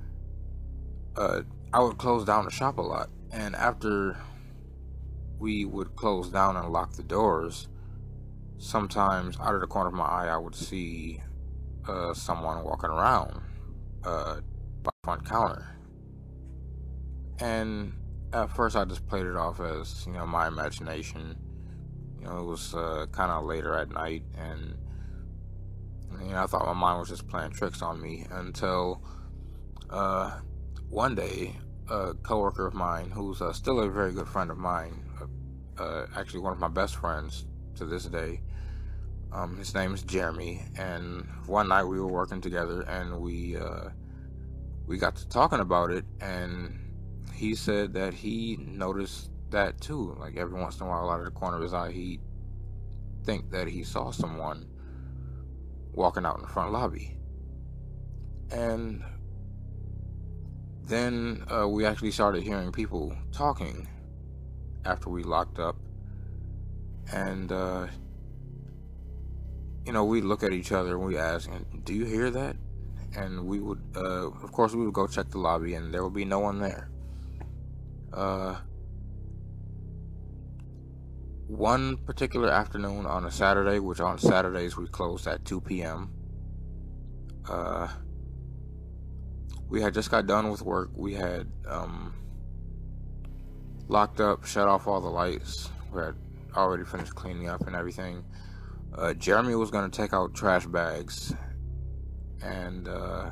I would close down the shop a lot, and after we would close down and lock the doors, sometimes out of the corner of my eye I would see someone walking around by the front counter. And at first I just played it off as, my imagination. It was kind of later at night, and I thought my mind was just playing tricks on me, until one day a coworker of mine, who's still a very good friend of mine, actually one of my best friends to this day, His name is Jeremy, and one night we were working together, and we got to talking about it, and he said that he noticed that too. Like every once in a while, out of the corner of his eye, he think that he saw someone walking out in the front lobby. And then we actually started hearing people talking after we locked up, and we'd look at each other and we ask, "Do you hear that?" And we would, of course, we would go check the lobby, and there would be no one there. One particular afternoon on a Saturday, which on Saturdays we closed at 2 p.m., we had just got done with work. We had locked up, shut off all the lights. We had already finished cleaning up and everything. Jeremy was going to take out trash bags, and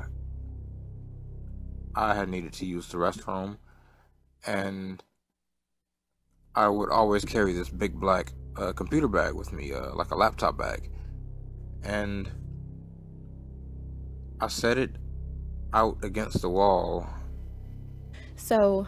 I had needed to use the restroom, and I would always carry this big black computer bag with me, like a laptop bag, and I set it out against the wall. So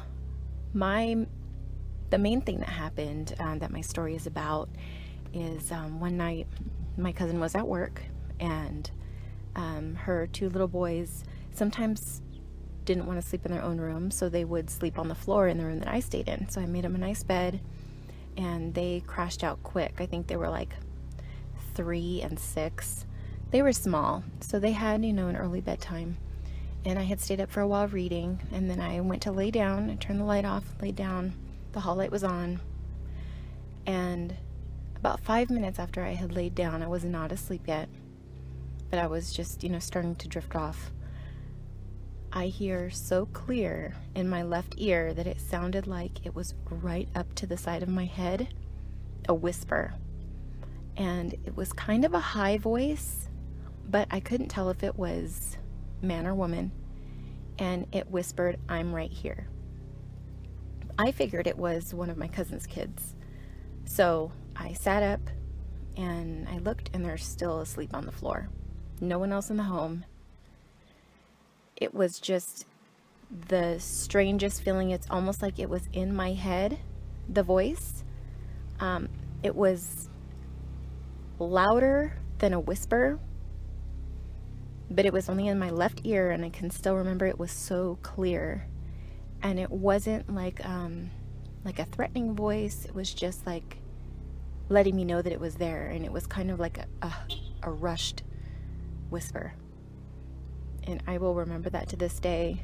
the main thing that happened, that my story is about, is one night my cousin was at work, and her two little boys sometimes didn't want to sleep in their own room, so they would sleep on the floor in the room that I stayed in. So I made them a nice bed, and they crashed out quick. I think they were like 3 and 6. They were small, so they had, an early bedtime. And I had stayed up for a while reading, and then I went to lay down. I turned the light off, laid down. The hall light was on. And about 5 minutes after I had laid down, I was not asleep yet, but I was just, starting to drift off. I hear so clear in my left ear that it sounded like it was right up to the side of my head, a whisper. And it was kind of a high voice, but I couldn't tell if it was man or woman. And it whispered, "I'm right here." I figured it was one of my cousin's kids. So I sat up and I looked, and they're still asleep on the floor. No one else in the home. It was just the strangest feeling. It's almost like it was in my head, the voice. It was louder than a whisper, but it was only in my left ear, and I can still remember it was so clear. And it wasn't like a threatening voice. It was just like letting me know that it was there, and it was kind of like a rushed whisper. And I will remember that to this day.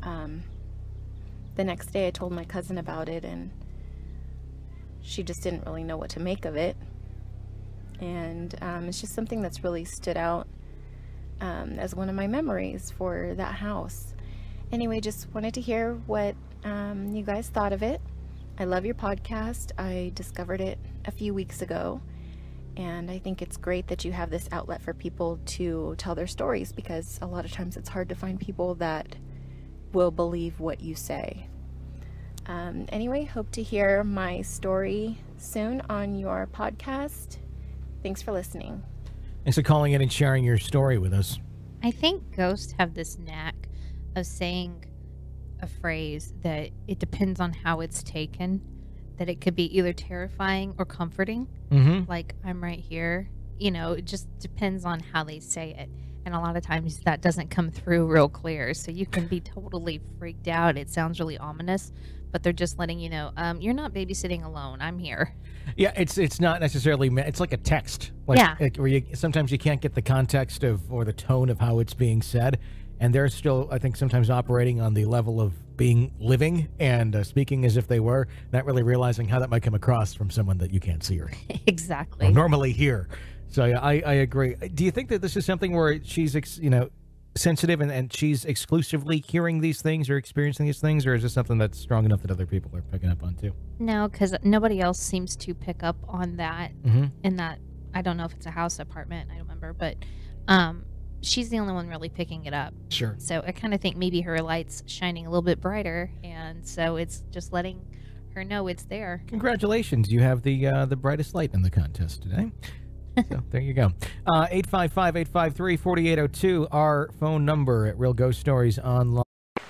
The next day I told my cousin about it, and she just didn't really know what to make of it. And it's just something that's really stood out as one of my memories for that house. Anyway, just wanted to hear what you guys thought of it. I love your podcast. I discovered it a few weeks ago, and I think it's great that you have this outlet for people to tell their stories, because a lot of times it's hard to find people that will believe what you say. Anyway, hope to hear my story soon on your podcast. Thanks for listening. Thanks for calling in and sharing your story with us. I think ghosts have this knack of saying a phrase that it depends on how it's taken, that it could be either terrifying or comforting. Mm-hmm. Like, "I'm right here." It just depends on how they say it. And a lot of times that doesn't come through real clear. So you can be totally freaked out. It sounds really ominous, but they're just letting you know, you're not babysitting alone. I'm here. Yeah, it's not necessarily, it's like a text. Yeah. Where sometimes you can't get the context or the tone of how it's being said. And they're still, I think, sometimes operating on the level of being living and speaking as if they were, not really realizing how that might come across from someone that you can't see or Exactly. or normally hear. So yeah, I agree. Do you think that this is something where she's, sensitive and she's exclusively hearing these things or experiencing these things, or is this something that's strong enough that other people are picking up on too? No, because nobody else seems to pick up on that. Mm-hmm. In that, I don't know if it's a house, apartment, I don't remember, but she's the only one really picking it up. Sure. So I kind of think maybe her light's shining a little bit brighter, and so it's just letting her know it's there. Congratulations, you have the brightest light in the contest today. So there you go. 855-853-4802, our phone number at Real Ghost Stories Online.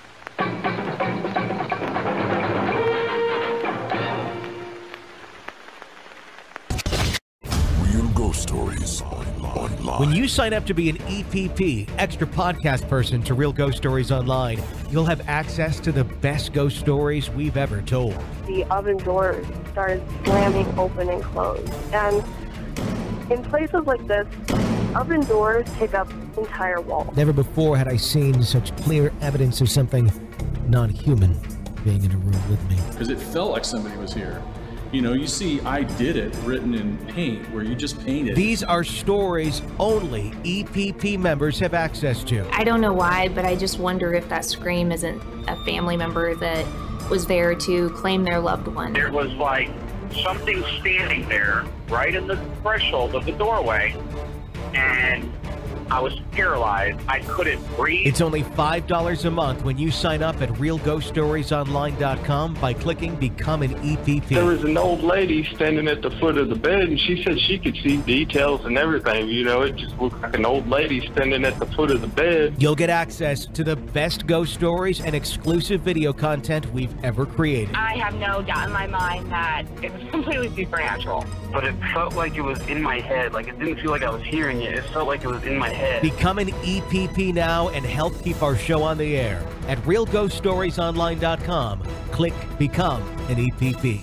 Real Ghost Stories Online. When you sign up to be an EPP, extra podcast person to Real Ghost Stories Online, you'll have access to the best ghost stories we've ever told. The oven doors started slamming open and closed. And in places like this, oven doors take up entire walls. Never before had I seen such clear evidence of something non-human being in a room with me. Because it felt like somebody was here. You know, you see "I did it" written in paint, where you just painted. These are stories only EPP members have access to. I don't know why, but I just wonder if that scream isn't a family member that was there to claim their loved one. There was like something standing there right in the threshold of the doorway, and I was paralyzed. I couldn't breathe. It's only $5 a month when you sign up at realghoststoriesonline.com by clicking Become an EPP. There was an old lady standing at the foot of the bed, and she said she could see details and everything. You know, it just looked like an old lady standing at the foot of the bed. You'll get access to the best ghost stories and exclusive video content we've ever created. I have no doubt in my mind that it was completely supernatural. But it felt like it was in my head. Like, it didn't feel like I was hearing it. It felt like it was in my head. Become an EPP now and help keep our show on the air. At realghoststoriesonline.com, click Become an EPP.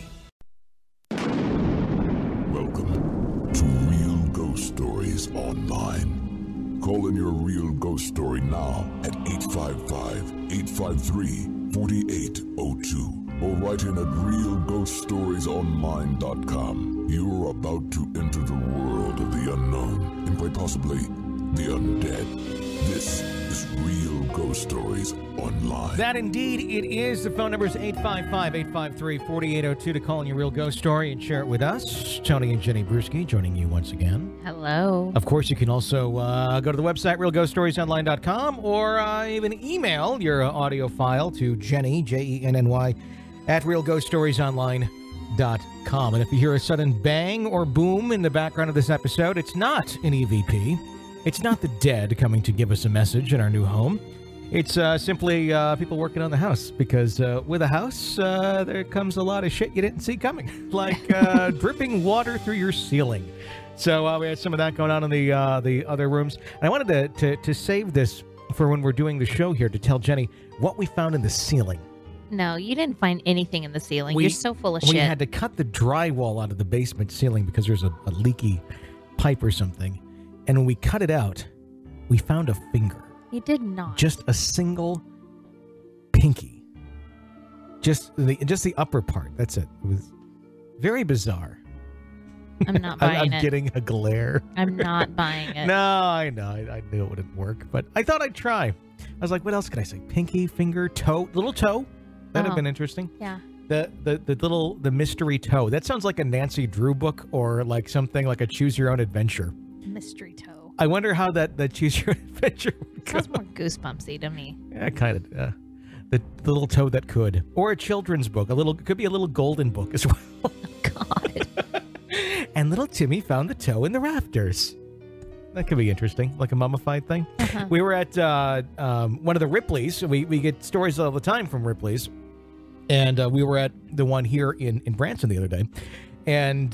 Welcome to Real Ghost Stories Online. Call in your real ghost story now at 855-853-4802 or write in at realghoststoriesonline.com. You are about to enter the world of the unknown and quite possibly the undead. This is Real Ghost Stories Online. That indeed it is. The phone number is 855-853-4802 to call in your real ghost story and share it with us. Tony and Jenny Brewski joining you once again. Hello. Of course, you can also go to the website, realghoststoriesonline.com, or even email your audio file to Jenny, Jenny, at realghoststoriesonline.com. And if you hear a sudden bang or boom in the background of this episode, it's not an EVP. It's not the dead coming to give us a message in our new home. It's simply people working on the house, because with a house, there comes a lot of shit you didn't see coming, like dripping water through your ceiling. So we had some of that going on in the other rooms. And I wanted to save this for when we're doing the show here, to tell Jenny what we found in the ceiling. No, you didn't find anything in the ceiling. You're so full of shit. We had to cut the drywall out of the basement ceiling because there's a leaky pipe or something. And when we cut it out, we found a finger. You did not. Just a single pinky. Just the upper part. That's it. It was very bizarre. I'm not buying it. I'm getting a glare. I'm not buying it. No, I know. I knew it wouldn't work, but I thought I'd try. I was like, what else could I say? Pinky, finger, toe, little toe. That'd have been interesting. Yeah. The mystery toe. That sounds like a Nancy Drew book, or like something like a Choose Your Own Adventure. Mystery toe. I wonder how that Choose Your Own Adventure would go. Sounds more goosebumpsy to me. Yeah, kind of. The little toe that could, or a children's book. It could be a little golden book as well. Oh, God. And little Timmy found the toe in the rafters. That could be interesting, like a mummified thing. Uh-huh. We were at one of the Ripleys. We get stories all the time from Ripley's. And we were at the one here in Branson the other day. And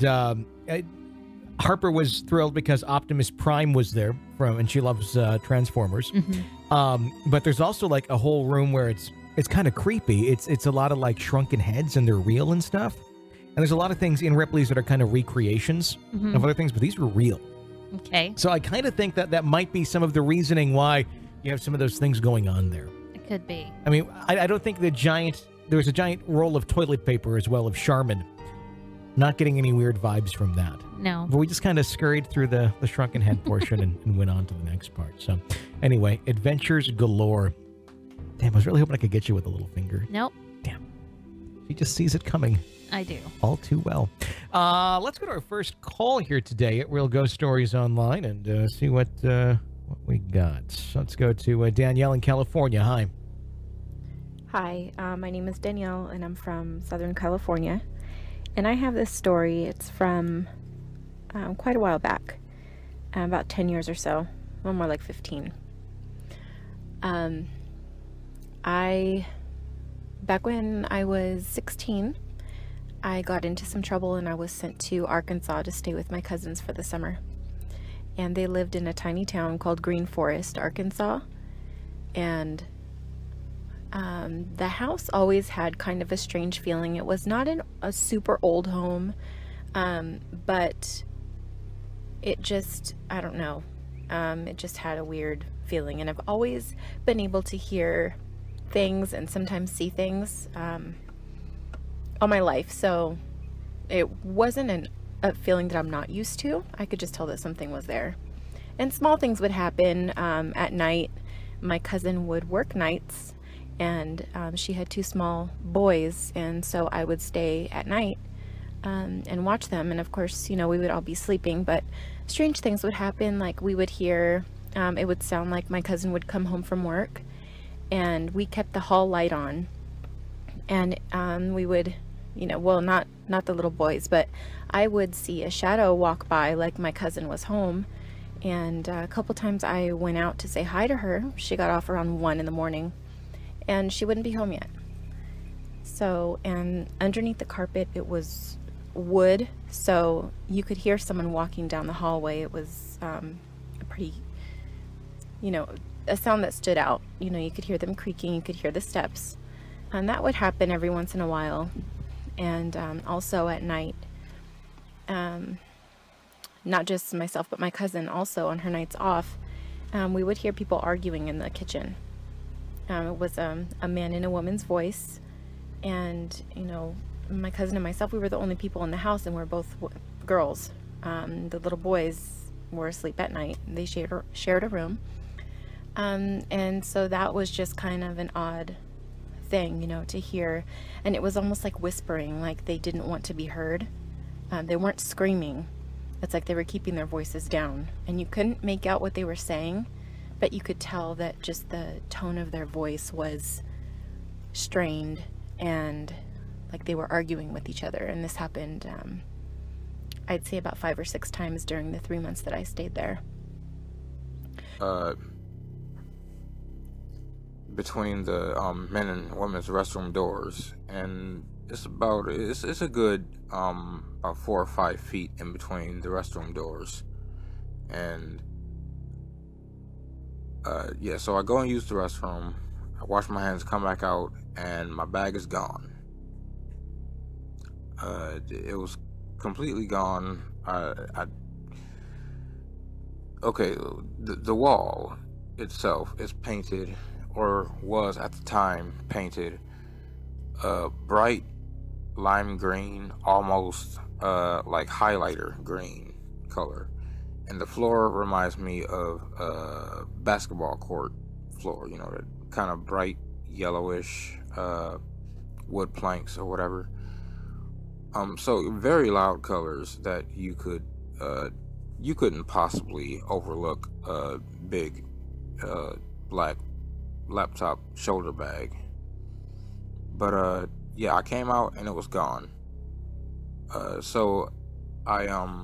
Harper was thrilled because Optimus Prime was there, and she loves Transformers. Mm-hmm. But there's also like a whole room where it's kind of creepy. It's a lot of like shrunken heads, and they're real and stuff. And there's a lot of things in Ripley's that are kind of recreations of other things, but these were real. Okay. So I kind of think that might be some of the reasoning why you have some of those things going on there. It could be. I mean, I don't think there was a giant roll of toilet paper as well of Charmin. Not getting any weird vibes from that. No. But we just kind of scurried through the shrunken head portion and went on to the next part. So anyway, adventures galore. Damn, I was really hoping I could get you with a little finger. Nope. Damn. She just sees it coming. I do. All too well. Let's go to our first call here today at Real Ghost Stories Online and see what we got. So let's go to Danielle in California. Hi. Hi, my name is Danielle, and I'm from Southern California. And I have this story. It's from quite a while back. about 10 years or so, well, more like 15. Back when I was 16, I got into some trouble and I was sent to Arkansas to stay with my cousins for the summer. And they lived in a tiny town called Green Forest, Arkansas. And the house always had kind of a strange feeling. It was not a super old home, but it just, I don't know, it just had a weird feeling. And I've always been able to hear things and sometimes see things all my life, so it wasn't a feeling that I'm not used to. I could just tell that something was there. And small things would happen at night. My cousin would work nights, and she had 2 small boys, and so I would stay at night and watch them. And of course, you know, we would all be sleeping, but strange things would happen. Like we would hear, it would sound like my cousin would come home from work, and we kept the hall light on, and we would, you know, well, not the little boys, but I would see a shadow walk by like my cousin was home. And a couple times I went out to say hi to her. She got off around 1 in the morning, and she wouldn't be home yet. So, and underneath the carpet it was wood, so you could hear someone walking down the hallway. It was a pretty, you know, a sound that stood out. You know, you could hear them creaking, you could hear the steps, and that would happen every once in a while. And also at night, not just myself but my cousin also on her nights off, we would hear people arguing in the kitchen. It was a man and a woman's voice, and you know, my cousin and myself, we were the only people in the house, and we're both girls. The little boys were asleep at night. They shared a room, and so that was just kind of an odd thing, you know, to hear. And it was almost like whispering, like they didn't want to be heard. They weren't screaming. It's like they were keeping their voices down, and you couldn't make out what they were saying, but you could tell that just the tone of their voice was strained and like they were arguing with each other. And this happened, I'd say about 5 or 6 times during the 3 months that I stayed there. Between the men and women's restroom doors, and it's a good about 4 or 5 feet in between the restroom doors. And yeah, so I go and use the restroom, I wash my hands, come back out, and my bag is gone. It was completely gone. Okay, the wall itself is painted, or was at the time painted, bright lime green, almost like highlighter green color. And the floor reminds me of a basketball court floor, you know, that kind of bright yellowish wood planks or whatever. So very loud colors that you couldn't possibly overlook a big black laptop shoulder bag. But yeah, I came out and it was gone. So I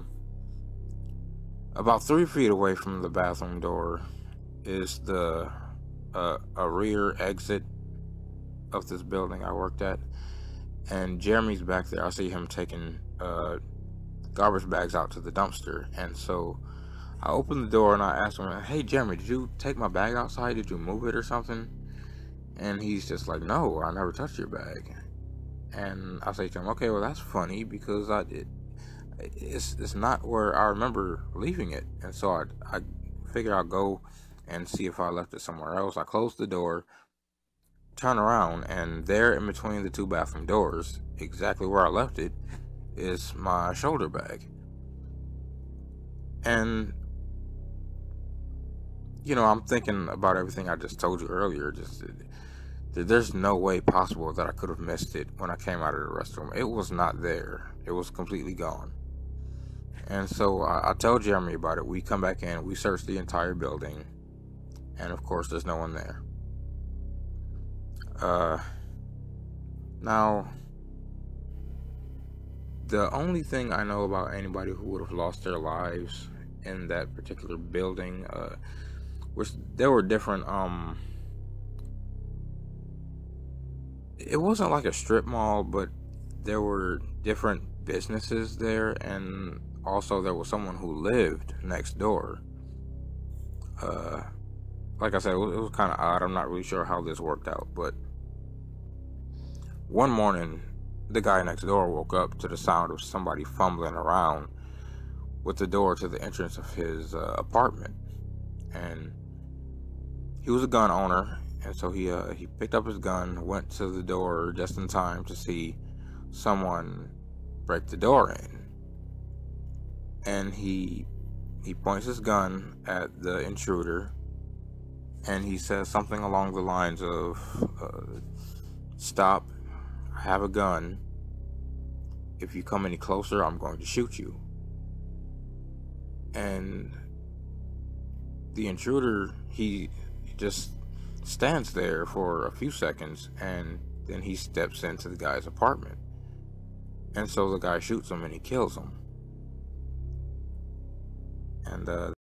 about 3 feet away from the bathroom door is the a rear exit of this building I worked at, and Jeremy's back there. I see him taking garbage bags out to the dumpster, and so I opened the door and I asked him, "Hey Jeremy, did you take my bag outside? Did you move it or something?" And he's just like, "No, I never touched your bag." And I say to him, "Okay, well that's funny, because it's not where I remember leaving it." And so I figured I'll go and see if I left it somewhere else. I closed the door, turn around, and there in between the 2 bathroom doors, exactly where I left it, is my shoulder bag. And you know, I'm thinking about everything I just told you earlier. Just there's no way possible that I could have missed it when I came out of the restroom. It was not there. It was completely gone. And so I tell Jeremy about it. We come back in, we search the entire building, and of course there's no one there. Now, the only thing I know about anybody who would have lost their lives in that particular building. Which there were different. It wasn't like a strip mall, but there were different businesses there, and also there was someone who lived next door. Like I said, it was kind of odd. I'm not really sure how this worked out, but one morning, the guy next door woke up to the sound of somebody fumbling around with the door to the entrance of his apartment. And he was a gun owner, and so he picked up his gun, went to the door just in time to see someone break the door in. And he points his gun at the intruder, and he says something along the lines of, "Stop, I have a gun. If you come any closer, I'm going to shoot you." And the intruder, he just stands there for a few seconds, and then he steps into the guy's apartment. And so the guy shoots him and he kills him. And